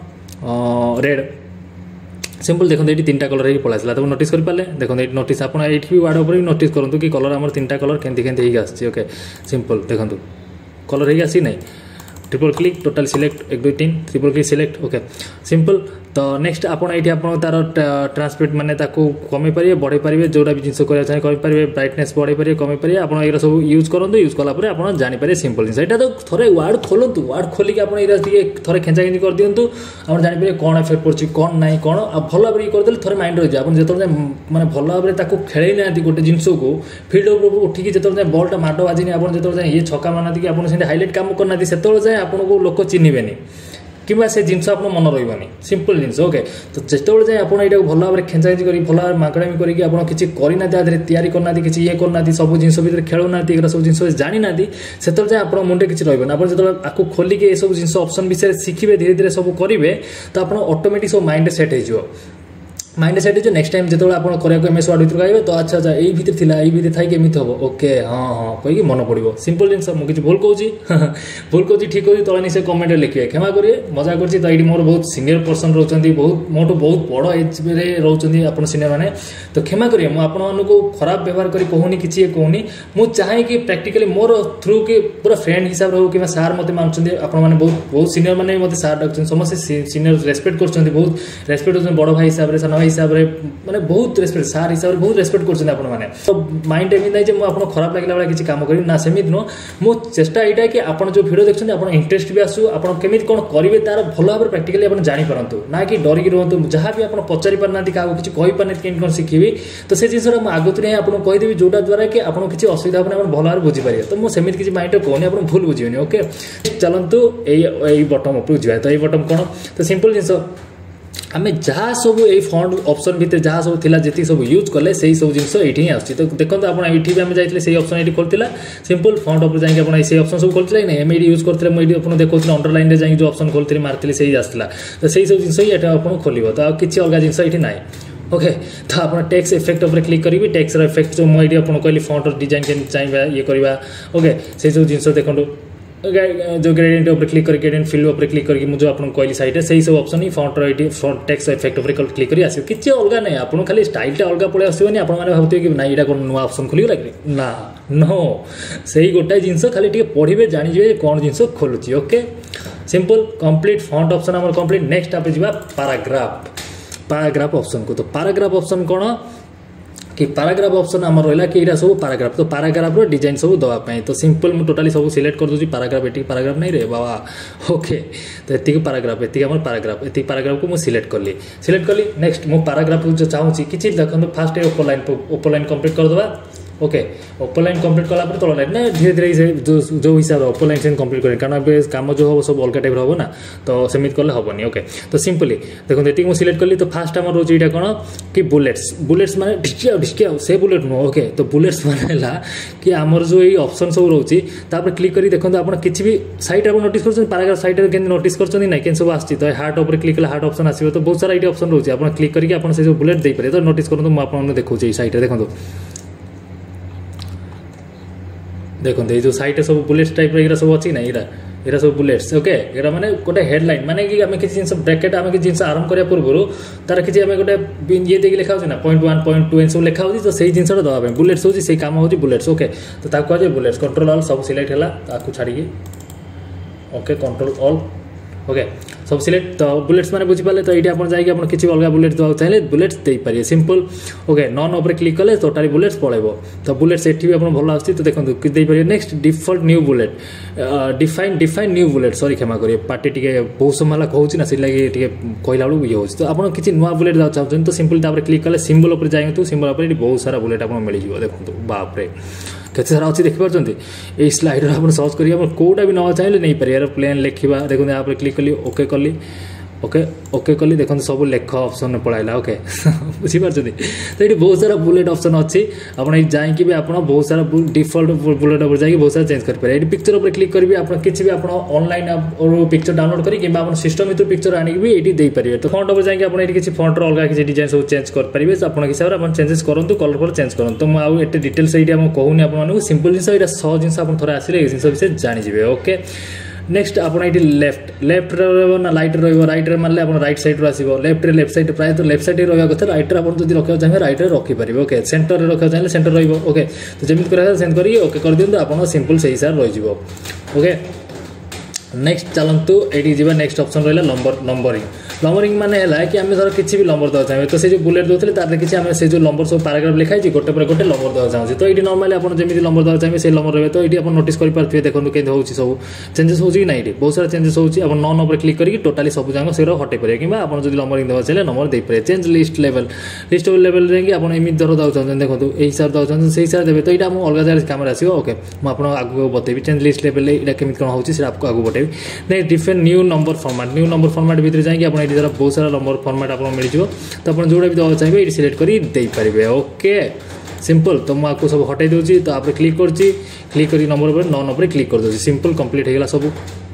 Speaker 1: आप रेड सिंपल देखो ये तीन कलर ही पड़ा तो नोटिस करें देखो ये नोटिस आप भी वार्ड उपर भी नोटिस करूँ कि कलर आम तीन कलर केमती केमती आसी ओके सिंपल देखो कलर ही आसी ना ट्रिपल क्लिक टोटाल सिलेक्ट एक दुई तीन triple click select okay simple तो नेक्स्ट आप ये आप तार ट्रांसपेरेंट माने कमे पारे बढ़े पारे जोटा भी जिन करा चाहिए कमी ब्राइटनेस बढ़े पारे कमे पारे आप सब यूज करूँ यूज कलापर आप जानीपारे सिंपल जिन यहाँ तो थे वार्ड खोलतु वार्ड खोलिक आप थे खेचा खेची कर दिंतु आप जानीपारे कौन इफेक्ट पड़ी कौन ना कौन भल भाव करदे थे माइंड रही है जो मैंने भल भाव खेल ना गोटे जिनस को फिल्ड उठिकी जो बल्टा माड़ बाजी आप जो ये छक्का माना कि आप हाइलाइट काम करना से जाए आपको लोक चिन्हबेनि कि से जिनस आप मन रही सिंपल जिनस ओके तो जो जाए आप भल भाव खेचाखेची कर भल भाव मागणामी करके किसी करना तैयारी करना किसी ये करना सब जिन भर खेलुना सब जिन जानी ना से जाए आप मुंडे किसी रही आप जो आपको खोलिक ये सब जिन ऑप्शन विषय शिखे धीरे धीरे सब करेंगे तो आप ऑटोमेटिक सब माइंड सेट हो माइंड सेट जो नेक्स्ट टाइम जो आप कराया एम एस वर्ड भितर आए तो अच्छा अच्छा यही भितर थी ये थी केमी हम ओके हाँ हाँ कहीकि मन पड़ो सिंपल जिन मुझे भूल कौन भूल कौन ठीक हो तले निश्चय कमेंट लिखे क्षमा करेंगे मजा कर तो ये मोर बहुत सीनियर पर्सन रोच बहुत मोटू बहुत बड़ एज में रोचे आप सीनियर मैंने तो क्षमा करेंगे मुझे आपको खराब व्यवहार कर कहूनी कि कहूनी मुझे चाहे कि प्राक्टिकली मोर थ्रू कि पूरा फ्रेंड हिसाब से हो कि सार मत मानुंट आप बहुत बहुत सीनियर मैंने मत सार डाकुं समस्त सीनियर रेस्पेक्ट कर बहुत रेस्पेक्ट कर बड़ भाई हिसाब से हिसाब से माने बहुत रेस्पेक्ट सार हिसाब से बहुत रेस्पेक्ट कर मैंने तो माइंड एमती नहीं मुझे खराब लगे भाई किसी कम करी ना सेमती नुह मो चेष्टा यहाँ कि आप जो भिडियो देखते आप इंटरेस्ट भी आसू आप केमी कौन करेंगे तार भल भाव प्राक्टिकली आप जानीपारतु ना कि डरिकी रुहतु जहाँ भी आप पचारि पारना क्या किसी कहींपारे कि कौन शिखी तो से जिन आगत ही आपको कहीदेवी जोटा द्वारा कि आपको किसी असुविधा होने आप भल भाव बुझीपारे तो मुझे सेमती किसी माइंड कहूनी आप भूल बुझे ओके चलतु यही बटन उपरू जाए तो ये बटन कौन तो सिंपल जिन आम जहाँ सब ये फंड ऑप्शन भितर जहाँ सब थिला जी सब यूज कले से सब जिन ये आसुच्छी तो देखो आप ये आम जाइए से ऑप्शन ये खोलता सिंपल फंड उपर जाकि आप ऑप्शन सब खोलते ना एम यूज करते मुझे आपको देखते अंडरलाइन में जाकि जो ऑप्शन खोलते मार्ती से आसला तो सही सब जिन ये आपको खोल तो आ किसी अलग जिन ये ना ओके तो आप टैक्स इफेक्ट उपर क्लिक करेंगे टैक्स इफेक्ट जो मुझे आपको कहली फंड डिजाइन चाहिए ये करवा ओके से सब जिन देखो जो ग्रेडियंट उपर क्लिक कर ग्रेडियंट फिल उपर क्लिक करके मुझे आपको कहली साइड से सब ऑप्शन ही फंट रही फंट टैक्स इफेक्ट उपर क्लिक कर आस किसी अलग ना आपको खाली स्टाइलटा अलग पड़े आसोनी आप भावते कि ना यहाँ कौन नुआ ऑप्शन खोल ना नो से गोटाए जिनस खाली टे पढ़े जानिजे कौन जिनस खोलुची okay simple complete font option आम कंप्लीट नेक्स्ट आप जा पैराग्राफ पैराग्राफ ऑप्शन को तो पैराग्राफ ऑप्शन कौन कि पैराग्राफ ऑप्शन आम रहा कि यहाँ सब पैराग्राफ तो पैराग्राफ डिजाइन सब दवाई तो सिंपल मुझे टोटाली सब सिलेक्ट कर दूसरी पैराग्राफ ये पैराग्राफ नहीं रे बाबा ओके तो ये पैराग्राफ ये आम पैराग्राफ ये पैराग्राफ को मुझे सिलेक्ट कली सिलेक्ट कली नेक्स्ट मो पैराग्राफ जो चाहूँगी किसी देखो फास्ट ओपर लाइन ओपर लाइन कंप्लीट करदे ओके ओपर लाइन कंप्लीट कला तल लाइन ना धीरे धीरे जो जो हिसाब से ओपर लाइन से कंप्लीट करें कारण कम जो हम सब अलग टाइप हम ना तो सेमती कले हेनी ओके तो सिंपली देखो ये मुझे सिलेक्ट कली तो फास्ट आम रोज यहाँ कौन कि बुलेट्स बुलेट्स माने ढिस्किया ढिस्किया से बुलेट नुह ओके तो बुलेट्स माने कि आमर जो ये ऑप्शन सब रोचे क्लिक कर देखो आप किसी भी साइट आप नोटिस कर पैराग्राफ साइट के नोटिस कर ना कि सब आसी तो हार्ट उपर क्लिक कले हार्ट ऑप्शन आसो तो बहुत सारा ये ऑप्शन रोचे आप क्लिक करके आप बुलेट दे पारे तो नोटिस करूँ मुझे देखा साइट देखो देखो ये जो साइट सब बुलेट्स टाइप ये सब अच्छी ना यहाँ यहाँ सब बुलेट्स ओके यहाँ मैंने गोटे हेडलाइन माने कि आम किसी जिन ब्रैकेट आम किसी जिन आरंभ करने पूर्व तार किसी आम गोटे ये देखिए लिखा हो ना पॉइंट वन पॉइंट टू एन सब लिखा हो तो सही जिनसा दवाई बुलेट्स होची से काम होची बुलेट्स ओके तो ताको आज बुलेट्स कंट्रोल ऑल सब सिलेक्ट है ताको छाड़ी ओके कंट्रोल ऑल ओके सब सिलेक्ट तो बुलेट्स मैंने बुझीपारे तो ये आप जाकि आप किसी अलग बुलेट देवा चाहिए बुलेट्स दे पारे सिंपल ओके नन उपर क्लिक कले टोटाली बुलेट्स पड़ेब तो बुलेट्स एटी भी आप भल आसती तो देखो पारे next default new bullet define define new bullet sorry क्षमा करिए पार्टी टे बहुत समय कहूँ ना से कहला बेलू ये हो तो आप किसी नुआ बुलेट देवा चाहते तो सिंपल क्लिक कले सिंबल उपर जाए सिंबल उपर बहुत सारा बुलेट आप मिल जाए देखो बापरे केते सारा अच्छी देखिपारे ये स्लाइडर आप सर्च करेंगे कौटा भी ना चाहिए नहीं पारे यार प्लेन लिखा देखो आप क्लिक कली ओके कली ओके ओके कली देखो सब लेख ऑप्शन पड़ाइला ओके बुझीपार तो ये बहुत सारा बुलेट ऑप्शन अच्छी आपड़ जाकि भी आप बहुत सारा डिफॉल्ट बुलेट उपर जाकि बहुत सारा चेंज करेंगे ये पिक्चर उपर क्लिक करेंगे आप किसी भी आप ऑनलाइन पिक्चर डाउनलोड करेंगे कि आप सिस्टम भर पिक्चर आनिक भी ये देपारे तो फंट उपर जाकि आप किसी फंटर अलग किसी डिजाइन सब चेंज करेंगे आप हिसाब से आप चेंजेस करूँ कलर कलर चेंज करूँ तो मुझे एट डिटेल्स ये कहूनी आपको सिंपल जिन यहाँ सह जिन आप थे आसे ये जिन विषय जानीजे ओके नेक्स्ट आप लेफ्ट लेफ्ट ना लाइट रईट मारे आप रईट सैड्रु आसो लेफ्ट लेफ्ट सैड प्रायः तो लेफ्ट सैड रहा कथा रईट आप रखा चाहिए रईट रखिपारे ओके सेंटर में रखा चाहिए सेंटर रोके तो जमी कर सेंड करेंगे ओके कर दिखाँ आप सिंपल से हिसाब रही ओके नेक्स्ट चलतु ये जी नेक्स्ट ऑप्शन रहा नंबर नंबरिंग नंबरिंग माने है कि आम धर किसी भी नंबर देवा चाहिए तो से जो बुलेट दूसरे तार किसी आम से जो नंबर सब पैराग्राफ लिखाई गोटे पर गोटे नंबर देवा चाहिए तो ये नॉर्मली आप जमी नंबर देवा चाहिए से नंबर रहे तो ये आप नोटिस करेंगे देखो कि सब चेंजेस हो ना ये बहुत सारा चेंजेस हो नन उपर क्लिक करके टोटाली सब जाक से हटे पारे कि आप जो नंबरिंग देवा चाहिए नंबर दे पारे change list level list level जाकि आप धर देवा चाहते देखो ये हिसाब से देवा से हिसाब से देते तो यहाँ अलग जगह कम आसो ओके मुझे आगे बतेबी चेंज लिस्ट लेवल यहाँ केमी कौन होती आपको आगे बतेबी next different new number format new number format भीतर जाकि आप ये बहुत सारा नंबर फॉर्मेट आपको मिल जाए तो आप जोड़ा भी देवा चाहिए ये सिलेक्ट कर ओके सिंपल तो मुझे आपको सब हटाई दूसरी तो आप क्लिक कर क्लिक कर नंबर पर नन उपर क्लिक कर दूसरी सिंपल कंप्लीट होगा सब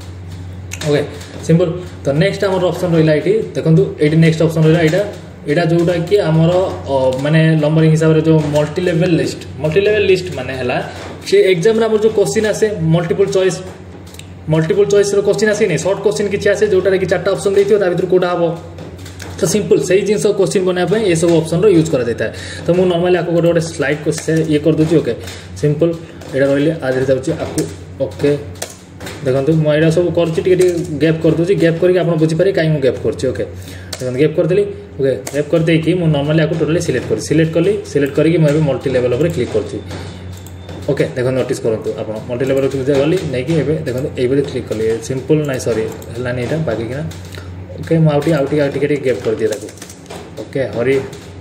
Speaker 1: ओके सिंपल तो नेक्स्ट आम ऑप्शन रहा ये देखो ये नेक्स्ट ऑप्शन रहा यहाँ यहाँ जोटा कि आमर माने नंबरिंग हिसाब से जो multi level list multi level list माने है से एग्जाम आम जो क्वेश्चन आसे multiple choice multiple choice question आसे सर्ट क्वेश्चन किसी आसे जोटा कि चार्टा ऑप्शन देती भर कौटा हम तो सिंपल से जिन क्वेश्चन बनाया ये सब ऑप्शन यूज करा जाता है तो मुझे नॉर्मली आपको गोटे गोटे स्लाइड को ये कर दूसरी ओके सिंपल यहाँ रही आधे जाऊँगी आपको ओके देखो मुझे सब कर गैप कर दूसरी गैप करके आप बुझीपारे कहीं मुझे गैप कर ओके देखो गैप करदेली ओके गैप कर देकी मुझे नॉर्मली आपको टोटली सिलेक्ट कर सिलेक्ट कली सिलेक्ट करके मुझे मल्टी लेवल पर क्लिक कर ओके देखो नोटिस करूँ आप मल्टी लेवल गली नहीं देखो ये क्लिक कली सिंपल ना सॉरी है यहाँ बाकी कि ओके मुझे आउटे आउटे गैप कर दिए ओके हरी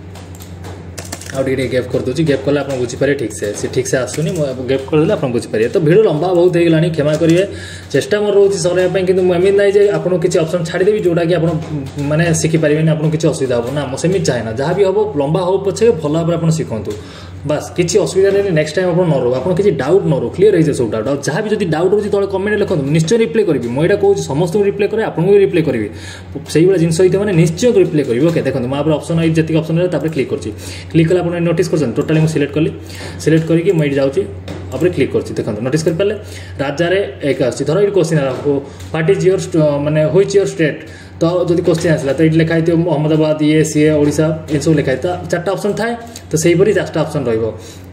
Speaker 1: आउटे गैप कर दूसरी गैप कले आप बुझीपारे ठीक से सी ठीक से आसुनी गैप करदे आप बुझीपारे तो भिड लंबा बहुत होगा क्षमा करेंगे चेष्टा मोर रोचे सरवाई कि एमती ना जे आपको किसी ऑप्शन छाड़देवी जोटा कि आप माने शिखिपारे आपको किसी असुविधा हो ना सेमती चाहे ना जहाँ भी हम लंबा हो पछे भल भाव आप शिखु बस किसी असुविधा नहीं नेक्स्ट टाइम आप न रो आप किसी डाउट न रो क्लीयर हो सब डाउट जहाँ भी जब डाउट होती तले कमेंट लिखो निश्चय रिप्लाई करी मुझे कहूँ समस्त रिप्लाई करें आपको भी रिप्लाई करी से भाई जिन होता है निश्चय रिप्लाई करी ओके देखो मुझे ऑप्शन आई जी ऑप्शन रहा क्लिक कर क्लिक कले आप नोटिस कर टोटाली मुझे सिलेक्ट कली सिलेक्ट करके मुझे जाऊँगी आप क्लिक कर देखो नोटिस कर पारे राजार एक आस धर ये क्वेश्चन आपको व्हाट इज योर माने व्हिच योर स्टेट तो जब क्वेश्चन आसला तो ये लिखाई थी अहमदाबाद ये सी ओडिशा ये सब लिखाई तो चार्टा ऑप्शन थाए तो से ही चार्टा ऑप्शन रही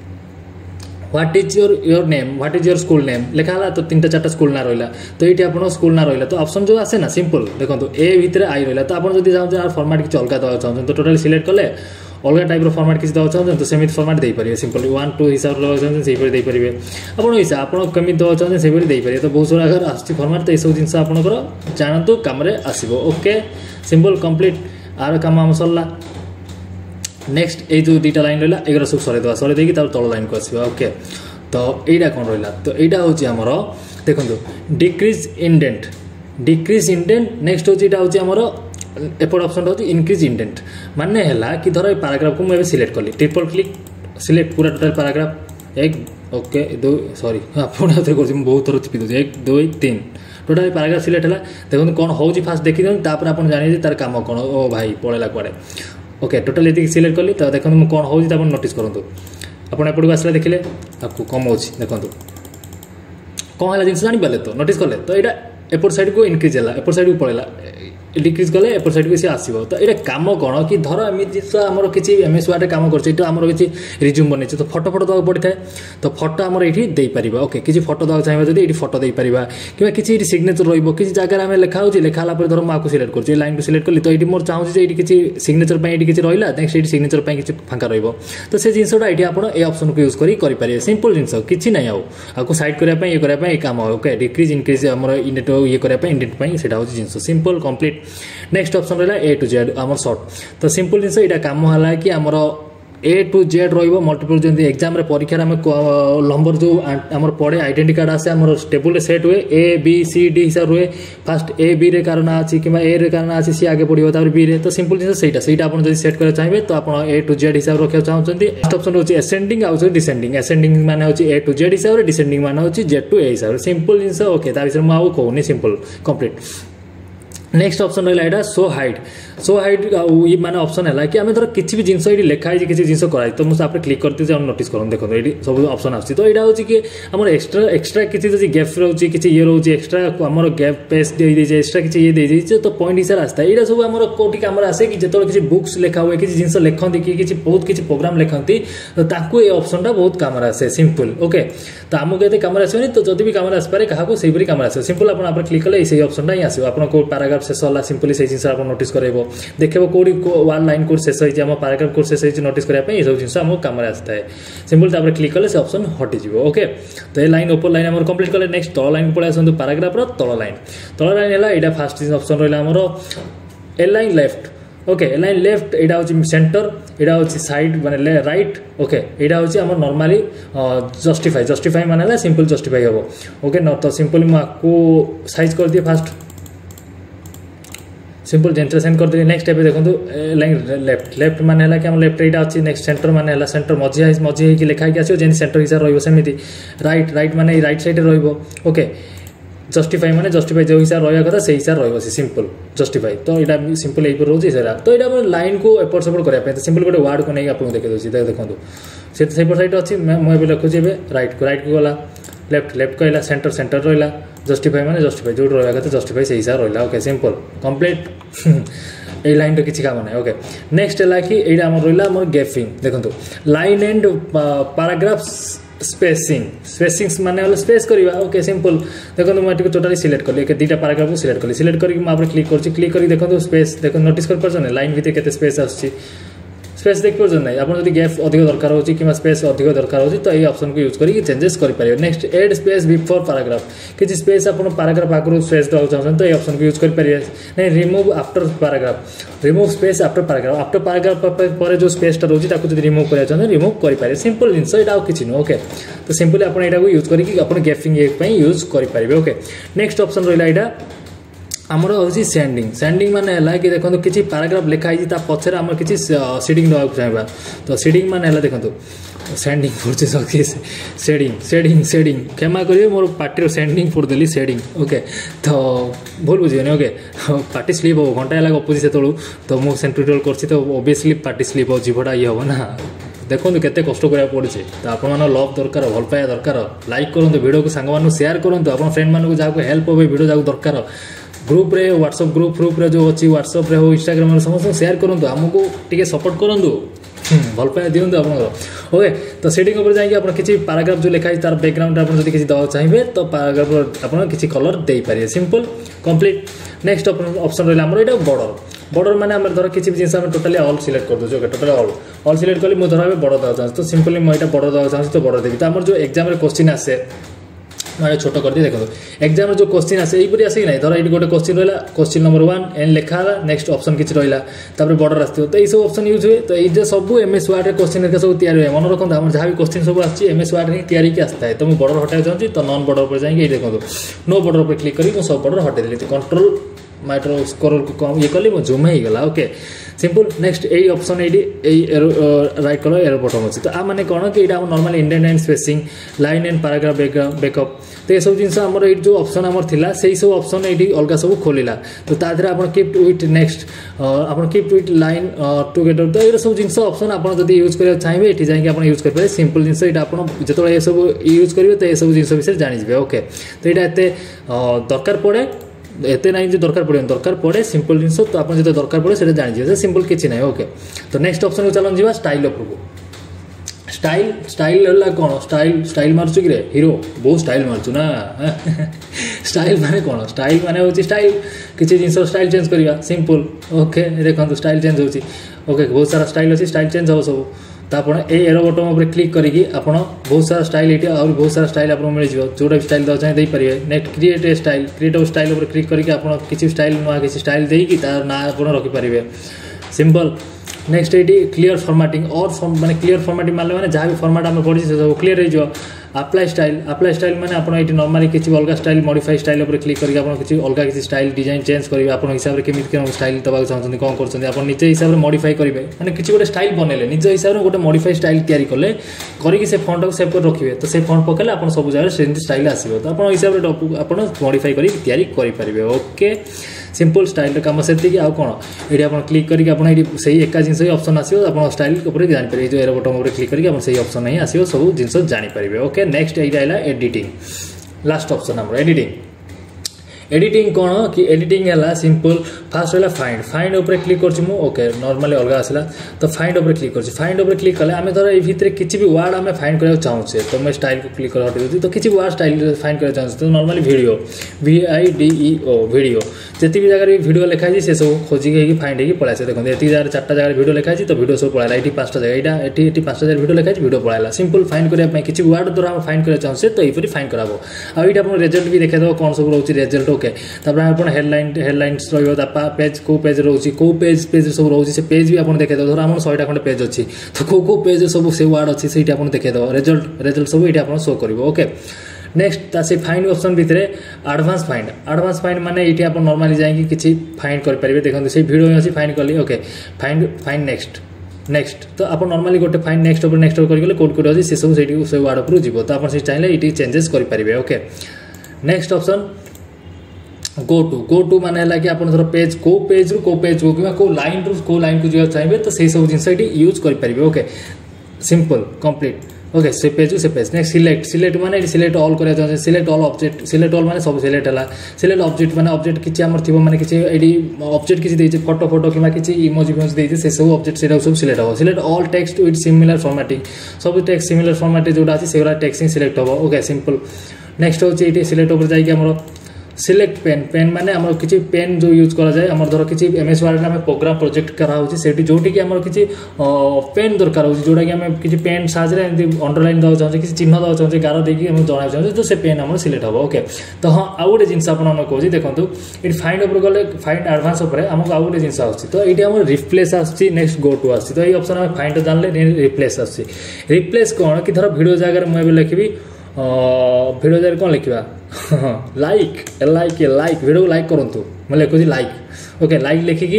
Speaker 1: what is your your name what is your school name लिखा तो तीन चार्टा स्कूल ना रहा तो ये आप स्कूल ना रहा तो ऑप्शन जो आसे ना सिंपल देखो ए भितर आई रहा तो आप चाहते फॉर्मेट किसी अलग देवा चाहते तो टोटाली सिलेक्ट कले अलग टाइप फॉर्मेट किसी देवा चाहते तो सेमती फॉर्मेट दे पारे सिंपल वन टू हिसाब से चाहते से दे पारे आप हिसाब आप कमी देवा चाहते से दे पारे तो बहुत सारा अगर आस फॉर्मेट तो यू जिन आपंकर जानतु कम आसो ओके सिंपल कंप्लीट आर कम आम सरला नेक्स्ट ये जो दुटा लाइन रहा एगार सब सर सर देकी तल लाइन को आसो ओके तो यहाँ कौन रहा तो यहाँ हूँ आमर देखो decrease indent decrease indent next हूँ यहाँ हूँ आमर एपट ऑप्शन हूँ इनक्रिज इंडेंट माने है कि धर पैराग्राफ को मुझे सिलेक्ट कली ट्रिपल क्लिक सिलेक्ट पूरा टोटल पैराग्राफ एक ओके दो सॉरी आपड़ कर बहुत थर चिपी दूसरी एक दुई तीन टोटाल पैराग्राफ सिलेक्ट है देखो कौन हो फास्ट देखी दिखाते आप जानिए तार कम कौन ओ भाई पड़ेगा कुआड़े ओके टोटाल ये सिलेक्ट कली तो देखो कौन हो नोटिस करूँ आप एपटू आसला देखिले आपको कम हो देखो कौन है जिन जापारे तो नोटिस कले तो यहाँ एपट साइड को इनक्रिज है एपट साइड को पड़ेगा डिक्रिज कले एपट साइड को सी आसो तो ये कम कौन कि धर एम जिस आम किसी एम एस वार्ड कम कर किसी रिज्यूम बन तो फटो फटो देवाक पड़ता है तो फटो आम ये देपर ओके किसी फटो देवाक चाहिए जब ये फटो देपर कि किसी सिग्नेचर रही जगह आम लिखा हो लिखा धर मुझे सिलेक्ट कर लाइन को सिलेक्ट कली तो ये मोर चाहूँ ये किसी सिग्नेचर पर किसी रहा नेक्स्ट ये सिग्नेचर पर किसी फाँका रही से जिनसा ये आप ऑप्शन को यूज करेंगे सिंपल जिन किसी ना आपको साइड करने ये करने कम ओके डिक्रिज इनक्रिज आम इंडेट ये करने इंडेट से हूँ जिन सिंपल कंप्लीट नेक्स्ट ऑप्शन रहा ए टू जेड आम सर्ट तो सिंपल जिन यहाँ कम है कि आमर ए टू जेड रहिबो मल्टीपल जंती एग्जाम रे परीक्षा रे हम नंबर जो हमर पड़े आइडेंटिटी कार्ड आसे हमर टेबल रे सेट हुए ए बी सी डी हिसाब हुए फास्ट ए बी रे कारण अछि किबा ए रे कारण अछि सी आगे पड़िबो तापर बी रे तो सिंपल जिंस सेटा सेटा आपण जदी सेट करे चाहिबे तो आपण ए टू जेड हिसाब रखे चाहउचंती फर्स्ट ऑप्शन होची असेंडिंग आउ डिसेंडिंग असेंडिंग माने होची ए टू जेड हिसाब रे डिसेंडिंग माने होची जेड टू ए हिसाब रे सिंपल जिंस ओके ता विषय माउ कोनी सिंपल कंप्लीट नेक्स्ट ऑप्शन रहा है सो हाइड सो हाइड ये माने ऑप्शन है कि आम धर किसी भी जिनस ये लिखाई किसी जिनस कराई तो मुझे आप क्लिक करते हैं नोटिस करूँ देखो ये सब ऑप्शन आस तो यहाँ हूँ कि आम एक्सट्रा एक्सट्रा किसी गैप रोचे किसी ये रोचे एक्सट्रा आम गैप पेज दे दीजिए एक्सट्रा किसी ये दे दीजिए तो पॉइंट हिसाब आसता है यहाँ सब आम कौटी कम आसे कि जो किसी बुक्स लिखा हुए किसी जिन लिखती कि किसी बहुत किसी प्रोग्राम लिखती तो ये ऑप्शन टा बहुत कम आसे सिंपल ओके तो आमको ये कम आसनी तो जब भी कम आसपे क्या से कम आस सिंपल आप क्लिक कले से ऑप्शन ही आसो आप पैराग्राफ शेष है सिंपली से जिन आप नोटिस करेंगे देखो कौटी वन लाइन कोड शेष होती है पैराग्राफ कोड शेष होती नोटिस करने ये सब जिन आम कम आसता है सिंपल तापर क्लिक कले से ऑप्शन हटिज ओके तो ये लाइन ऊपर लाइन आम कंप्लीट कले नेक्स्ट तल लाइन पड़े आसतु पैराग्राफ तल लाइन तल लाइन है यहाँ फास्ट ऑप्शन रहा आमर align left okay align left यहाँ हूँ सेंटर यहाँ हूँ साइड माने राइट ओके यहाँ हूँ आम नॉर्मली जस्टिफाई जस्टिफाई माने सिंपल जस्टिफाई हम ओके न तो सिंपल मुझे साइज कर दिए फास्ट सिंपल जेंटर सेंड कर दिए नेक्स्ट स्टेप देखो लाइन लेफ्ट लेफ्ट माने कि लेफ्ट यहाँ अच्छी नेक्स्ट सेंटर माने सेंटर मझी मझी होगी लिखाई आसो जेन सेंटर हिसाब रही राइट राइट माने राइट साइड ओके जस्टिफाई माने जस्टिफाई जो हिसाब रहा कथा से हिसाब रही सिंपल जस्टिफाई तो यहाँ सिंपल यही रोचे सर तो यहाँ लाइन को एपट सेपट करने तो सिंपल गोटे वार्ड को नहीं आपको देखी दूसरी देखो से सेपट साइड अच्छी मुझे लिखुची राइट को राइट को गला लेफ्ट लेफ्ट कहला सेंटर सेंटर रहा जस्टिफाई माने जस्टिफाई जो रहा कथा जस्टिफाई से हिसाब रहा ओके सिंपल कंप्लीट ये लाइन तो किसी काम ना ओके नेक्स्ट है कि यहाँ आम रहा आम गैपिंग देखो line and paragraph spacing spacing माने स्पेस करवा ओके सिंपल देखो मुझे टोटाली सिलेक्ट कली दुटा पैराग्राफ को सिलेक्ट कली सिलेक्ट करके मुझे क्लिक कर क्लिक कर देखो स्पेस देखो नोटिस कर पार्छ लाइन भितर केते स्पेस आछी स्पेस देख पार्छ ना आप गैप अधिक दरकार हो कि स्पेस अधिक दरकार हो तो ये ऑप्शन को यूज करके चेंजेस कर पारे next add space before paragraph किसी स्पेस आप पैराग्राफ आगु स्पेस देना चाहते तो ये ऑप्शन को यूज कर पारे नहीं remove after paragraph remove space after paragraph after paragraph पर जो स्पेसटा रोचे ताको रिमूव करना चाहते रिमूव कर पारे सिंपल जिनस यहाँ किसी नुह ओके तो सिंपली आप यहाँ यूज करके आप गैपिंग यूज करेंगे ओके नेक्स्ट ऑप्शन रहा यहाँ आमर हूँ सेंडिंग सेंडिंग माने है कि देखो किसी पैराग्राफ लिखाई पछरे आम किसी सीडिंग देवा चाहिए तो सीडिंग माने है देखो सेंडिंग फोड़े सेडिंग सेडिंग सेडिंग क्षमा करेंगे मोर पार्टी सेंडिंग फोड़देली सेडिंग ओके तो भूल बुझे ओके पार्टी स्लीप हो घंटा है गपुची से तो मुझे सेंट्रिटल कर ओबियसली पार्टी स्लीप हो जीवटा ये हम ना देखो केते कष्ट करा पड़े तो आप लव दरकार भल पाया दरकार लाइक करूँ वीडियो को सांग शेयर करूँ आप फ्रेंड मानक जहाँ हेल्प हो वीडियो जहाँ दरकार ग्रुप रे व्हाट्सएप ग्रुप ग्रुप रे जो अच्छी व्हाट्सएप रे हो इंस्टाग्राम रे समस्त शेयर करूँ आमको टे सपोर्ट करूँ भल पाया दिंतु आप ओके तो सेटिंग उपर जाइए आप किसी पैराग्राफ जो लिखाई तार बैकग्राउंड आप किसी दवा चाहिए तो पैराग्राफ आप किसी कलर दे पारे सिंपल कंप्लीट नेक्स्ट ऑप्शन रहा आमर यहाँ बॉर्डर बॉर्डर माने आम धर किसी भी जिन टोटाली ऑल सिलेक्ट कर दूसरे टोटाली ऑल ऑल सिलेक्ट कली मुझे धर बॉर्डर देवा चाहिए तो सिंपली मुझे बॉर्डर देवा चाहिए तो बॉर्डर देवी तो आम जो एग्जाम क्वेश्चन आसे मैं छोट कर दी देखो एग्जाम जो क्वेश्चन आसे यहीपरी आसिक ना धर ये गोटे क्वेश्चन रहा क्वेश्चन नंबर वन एन लिखा नेक्स्ट ऑप्शन किसी रहा बॉर्डर आसो तो ये सब ऑप्शन यूज हुए तो ये सब एम एस वार्ड क्वेश्चन सब तैयारी हुए मन रखते आम जहाँ भी क्वेश्चन सब आम एम एस वार्ड ही तैयारी की आसता है तो मुझे बॉर्डर हटाई चाहिए तो नॉन बॉर्डर पर जाइए देखो नो बॉर्डर पर क्लिक करी सब बॉर्डर हटाई देली तो कंट्रोल माइट्रो स्क्रोल को कम ये कली जूम हो गला ओके सिंपल नेक्स्ट यही ऑप्शन ये राइट कलर एरो बटन अच्छी तो आ मैंने कौन कि यहाँ normal indent and spacing line and paragraph backup तो ये सब जिन आमर ये जो ऑप्शन आमर थिला से सब ऑप्शन ये अलग सब खोलिला तो तादे आप कीप विथ नेक्स्ट आप कीप विथ लाइन टुगेदर तो ये सब जिन ऑप्शन आप यूज करा चाहिए ये जाइए आप यूज करेंगे सिंपल जिन यहाँ जो ये सब यूज करेंगे तो ये सब जिन विषय जानिजे ओके तो यहाँ एत दरकार पड़े एते ना जो दरकार पड़े दरकार पड़े सिंपल जिन तो आप जो दरकार पड़े से जानिए सिंपल किसी ना ओके तो नेक्स्ट ऑप्शन को चलन जा स्टाइल उपरको स्टाइल स्टाइल है कौन स्टाइल स्टाइल मार्चु कि हिरो बहुत स्टाइल मार्चु ना स्टाइल माने कौन स्टाइल माने होची स्टाइल किसी जिन स्टाइल चेंज करवा सिंपल ओके देखो स्टाइल चेंज होची ओके बहुत सारा स्टाइल अच्छी स्टाइल चेंज हो सब तो आप एरो बटन उपर क्लिक करके आप बहुत सारा स्टाइल ये और बहुत सारा स्टाइल आपको मिल जाए जोटा भी स्टाइल देवा चाहिए पारे next create a style create style click करके आप किसी स्टाइल नुआ किसी स्टाइल देकी तार ना आप रखिपारे सिंपल नेक्स्ट ये क्लियर फॉर्मेटिंग और माने क्लियर फॉर्मेटिंग मानले माने जहाँ भी फॉर्मेट आम पढ़ी से सब क्लियर हो अप्लाई स्टाइल अप्लाई स्टाइल माने आपन ये नॉर्मली किसी अलग स्टाइल मॉडिफाई स्टाइल ऊपर क्लिक करके आपन किसी अलग किसी स्टाइल डिजाइन चेंज करेंगे आपन हिसाब से केमी केन स्टाइल दबा चाहते कौन कर आप निजे हिसाब से मॉडिफाई करेंगे माने किसी गोटे स्टाइल बनैले निज हिसाब से गोटे मॉडिफाई स्टाइल तैयारी कले करके से फॉन्ट को सेव कर रखिए तो से फॉन्ट पकड़े आप सब जगह से स्टाइल आसो तो आप हिसाब से आप मॉडिफाई कर तैयारी करेंगे ओके सिंपल स्टाइल कम से आउ कौन ये आप क्लिक करके आप सही एका जिन ऑप्शन आसो आप स्टाइल जापर जो एरो बटन क्लिक करके आप सही ऑप्शन ही आसो सब जिन जापर ओके नेक्स्ट ये एडिटिंग लास्ट ऑप्शन आम एडिटिंग एडिटिंग कौन कि एडिटिंग है सिंपल फास्ट है फाइंड फाइंड ऊपर क्लिक कर ओके नॉर्मली अलग आसला तो फाइंड ऊपर क्लिक कर फाइंड ऊपर क्लिक कले आम धर ये किसी भी वर्ड आम फाइंड करने चाहूचे तो मैं स्टाइल को क्लिक कर हटे दूसरी तो किसी वर्ड स्टाइल फाइंड करना चाहूँ तो normally video V I D E O video जितनी भी जगह वीडियो लिखाई से सब खोजिक फाइंड होगी पलाए देखते ये जगह चार्टा जगह वीडियो लिखाई तो वीडियो सब पलाइला ये पाँचटा जगह यहाँ ये पाँचटा जगह वीडियो लिखाई वीडियो पलाइला सिंपल फाइंड करने किसी वर्ड द्वारा हम फाइंड करना चाहूँ तो यहीपरी फाइंड कराबो आ ये आप रिजल्ट भी देखा कौन सब रोचे रिजल्ट ओके आप हेडलाइन हेडलाइंस पेज को पेज रोचे कौ पेज पेज सब रोचे से पेज भी आप देखा धर आम शहेटा खंडे पेज अच्छी तो कौ कौ पेज सब से वार्ड अच्छी से आप देखा रिजल्ट रिजल्ट सब ये आप शो कर ओके नेक्स्ट से फाइंड ऑप्शन भितर एडवांस फाइंड एडवांस फाइंड माने ये आप नॉर्मली जाएंगे किसी फाइंड करेंगे देखते से वीडियो में अच्छी फाइंड कली okay find find next next तो आप नॉर्मली गोटे फाइंड नेक्स्ट ऊपर नेक्स्ट करके कोड कोड अच्छी से सब से वार्ड ऊपर जीव तो आप चाहिए ये चेंजेस करेंगे okay next option go to go to माने है कि आप धर पेज को पेज रु को पेज को कि को लाइन रु को लाइन को जो चाहिए तो सही सब जिन यूज करेंगे ओके सिंपल कंप्लीट ओके से पेज से पेज नेक्स्ट सिलेक्ट सिलेक्ट माने सिलेक्ट ऑल करा चाहिए select all object select all माने सब सिलेक्ट है सिलेक्ट ऑब्जेक्ट माने ऑब्जेक्ट किसी आम थी माने किसी एडी ऑब्जेक्ट किसी देइछे फोटो फोटो कि किसी इमोजी इमोजी देइछे से सब ऑब्जेक्ट से सब सिलेक्ट हो select all text with similar formatting सब टेक्स्ट सिमिलर फॉर्मेट जोटा अछि सेगला टेक्स्ट सिलेक्ट हो ओके सिंपल नेक्स्ट होची ये सिलेक्ट ऊपर जाइए हमर सिलेक्ट पेन पेन माने आम किसी पेन जो यूज करा जाए आम धर किसी एमएस वर्ड में प्रोग्राम प्रोजेक्ट कराऊँ से जोटी कि आम किसी पेन दरकार हो जोटा कि आम किसी पेन साहाଯ୍य अंडरलाइन देवा चाहूँ किसी चिन्ह देवा चाहूँ गार देकी जना चाहूँ तो से पेन आम सिलेक्ट हम ओके तो हाँ आउ गोटे जिन आपको कहूँ देखो ये फाइंड उपर गले फाइंड एडवांस उपर आमको आउ गोटे जिन आस तो ये आम रिप्लेस आसी नेक्स्ट गो टू आसी तो ये ऑप्शन आम फाइंड जानले रिप्लेस आसी रिप्लेस कौन कि धर वीडियो जगह मुझे लिखी वीडियो जगह कौन लिखा like like like video like करूँ मैं लिखुची लाइक ओके लाइक लिखिकी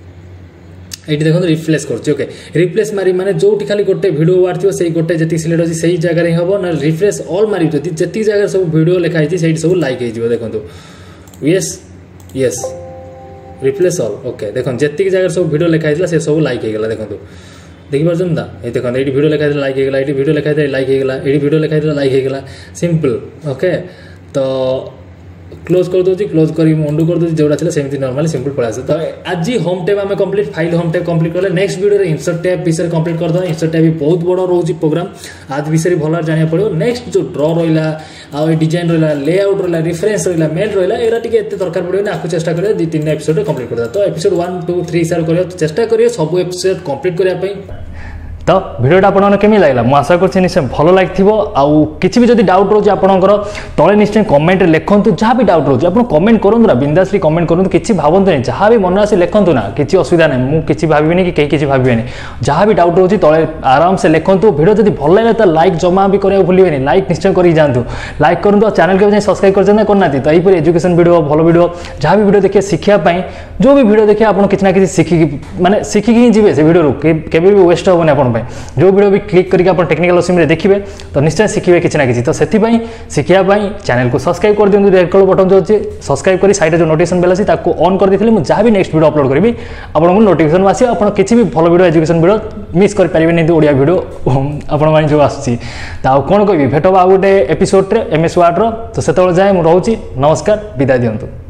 Speaker 1: ये देखो रिप्लेस कर ओके रिप्लेस मारी माने जो खाली गोटे वीडियो वार्ड थी से गोटे जी सिलेक्ट अच्छी से जगह ही हम ना रिफ्रेश ऑल मारी जी जगह सब वीडियो लिखाई से सब लाइक हो देखो yes yes replace all okay देखो जी जगह सब वीडियो लिखाई से सब लाइक होगा देखो देखिपार ना ये देखो ये वीडियो लिखाई लाइक होगा ये वीडियो लिखाई लाइक होगा ये वीडियो लिखाई लाइक होगा सिंपल ओके तो क्लोज कर दूसरी क्लोज कर अंडू कर दूसरी जोड़ा सेमती नॉर्मली सिंपल पड़ा तो आज होम टैब आम complete file home tab complete कले नेक्स्ट वीडियो इंसर्ट टैब विषय कंप्लीट करदे इंसर्ट टैब भी बहुत बड़ रोचे प्रोग्राम आज विषय भल जाना पड़ो नेक्स्ट जो ड्र रहा आ डिजाइन रहा लेआउट रहा रेफरेंस रहा मेल रहा एरा टे दरकार पड़े आपको चेष्टा करें दु तीन एपिसोड कंप्लीट कर तो एपिसोड वन टू थ्री हिसाब कर चेष्टा करेंगे सब एपिसोड कंप्लीट करने तो भिडियोटा आपन केमी लगला मु आशा करछि निश्चय भलो लागिथिबो आउ किछि भी जदि डाउट रोज आपनकर तळे निश्चय कमेंट लेखंतु जहाँ भी डाउट रोज आपन कमेंट करंतु ना बिंदासली कमेंट करंतु किछि भावंतु नै जहाँ भी मन आसी लेखंतु ना किछि असुविधा नै मु किछि भाबिबिनी कि केही किछि भाबिबेनी जहाँ भी डाउट रोज तळे आराम से लेखंतु भिडियो जदि भल लागला त लाइक जमा भी करियो भूलिबेनी लाइक निश्चय करि जानतु लाइक करंतु चैनल के सब्सक्राइब कर करना तो यही एजुकेशन वीडियो भलो वीडियो जहाँ भी वीडियो देखिए शिक्षा पाई जो भी वीडियो देखिए आप किसी ना किसी शिखिकी माने शिखिकी ही जीवे से वीडियो केबे भी वेस्ट होबनी आपन पाई जो वीडियो भी क्लिक करके आप टेक्निकल असीम रे देखिए तो निश्चय शिखिबे किसी ना किसी तो से शिखिया चैनल को सब्सक्राइब कर दिंतु रेड कलर बटन जो अच्छे सब्सक्राइब करी साइड जो नोटिफिकेशन बेल अच्छी ताको ऑन कर देथिले मु जहाँ भी नेक्स्ट वीडियो अपलोड करी आपको नोटिफिकेशन आसी आप किसी भी भल वीडियो एजुकेशन वीडियो मिस कर पारे नहीं ओडिया वीडियो आपण माने जो आसी ता कौन कहबी भेटबा आ गोटे एपिसोड रे एमएस वर्ड रो तो सेतबेले जाए मु रहउची नमस्कार विदाय दियंतु।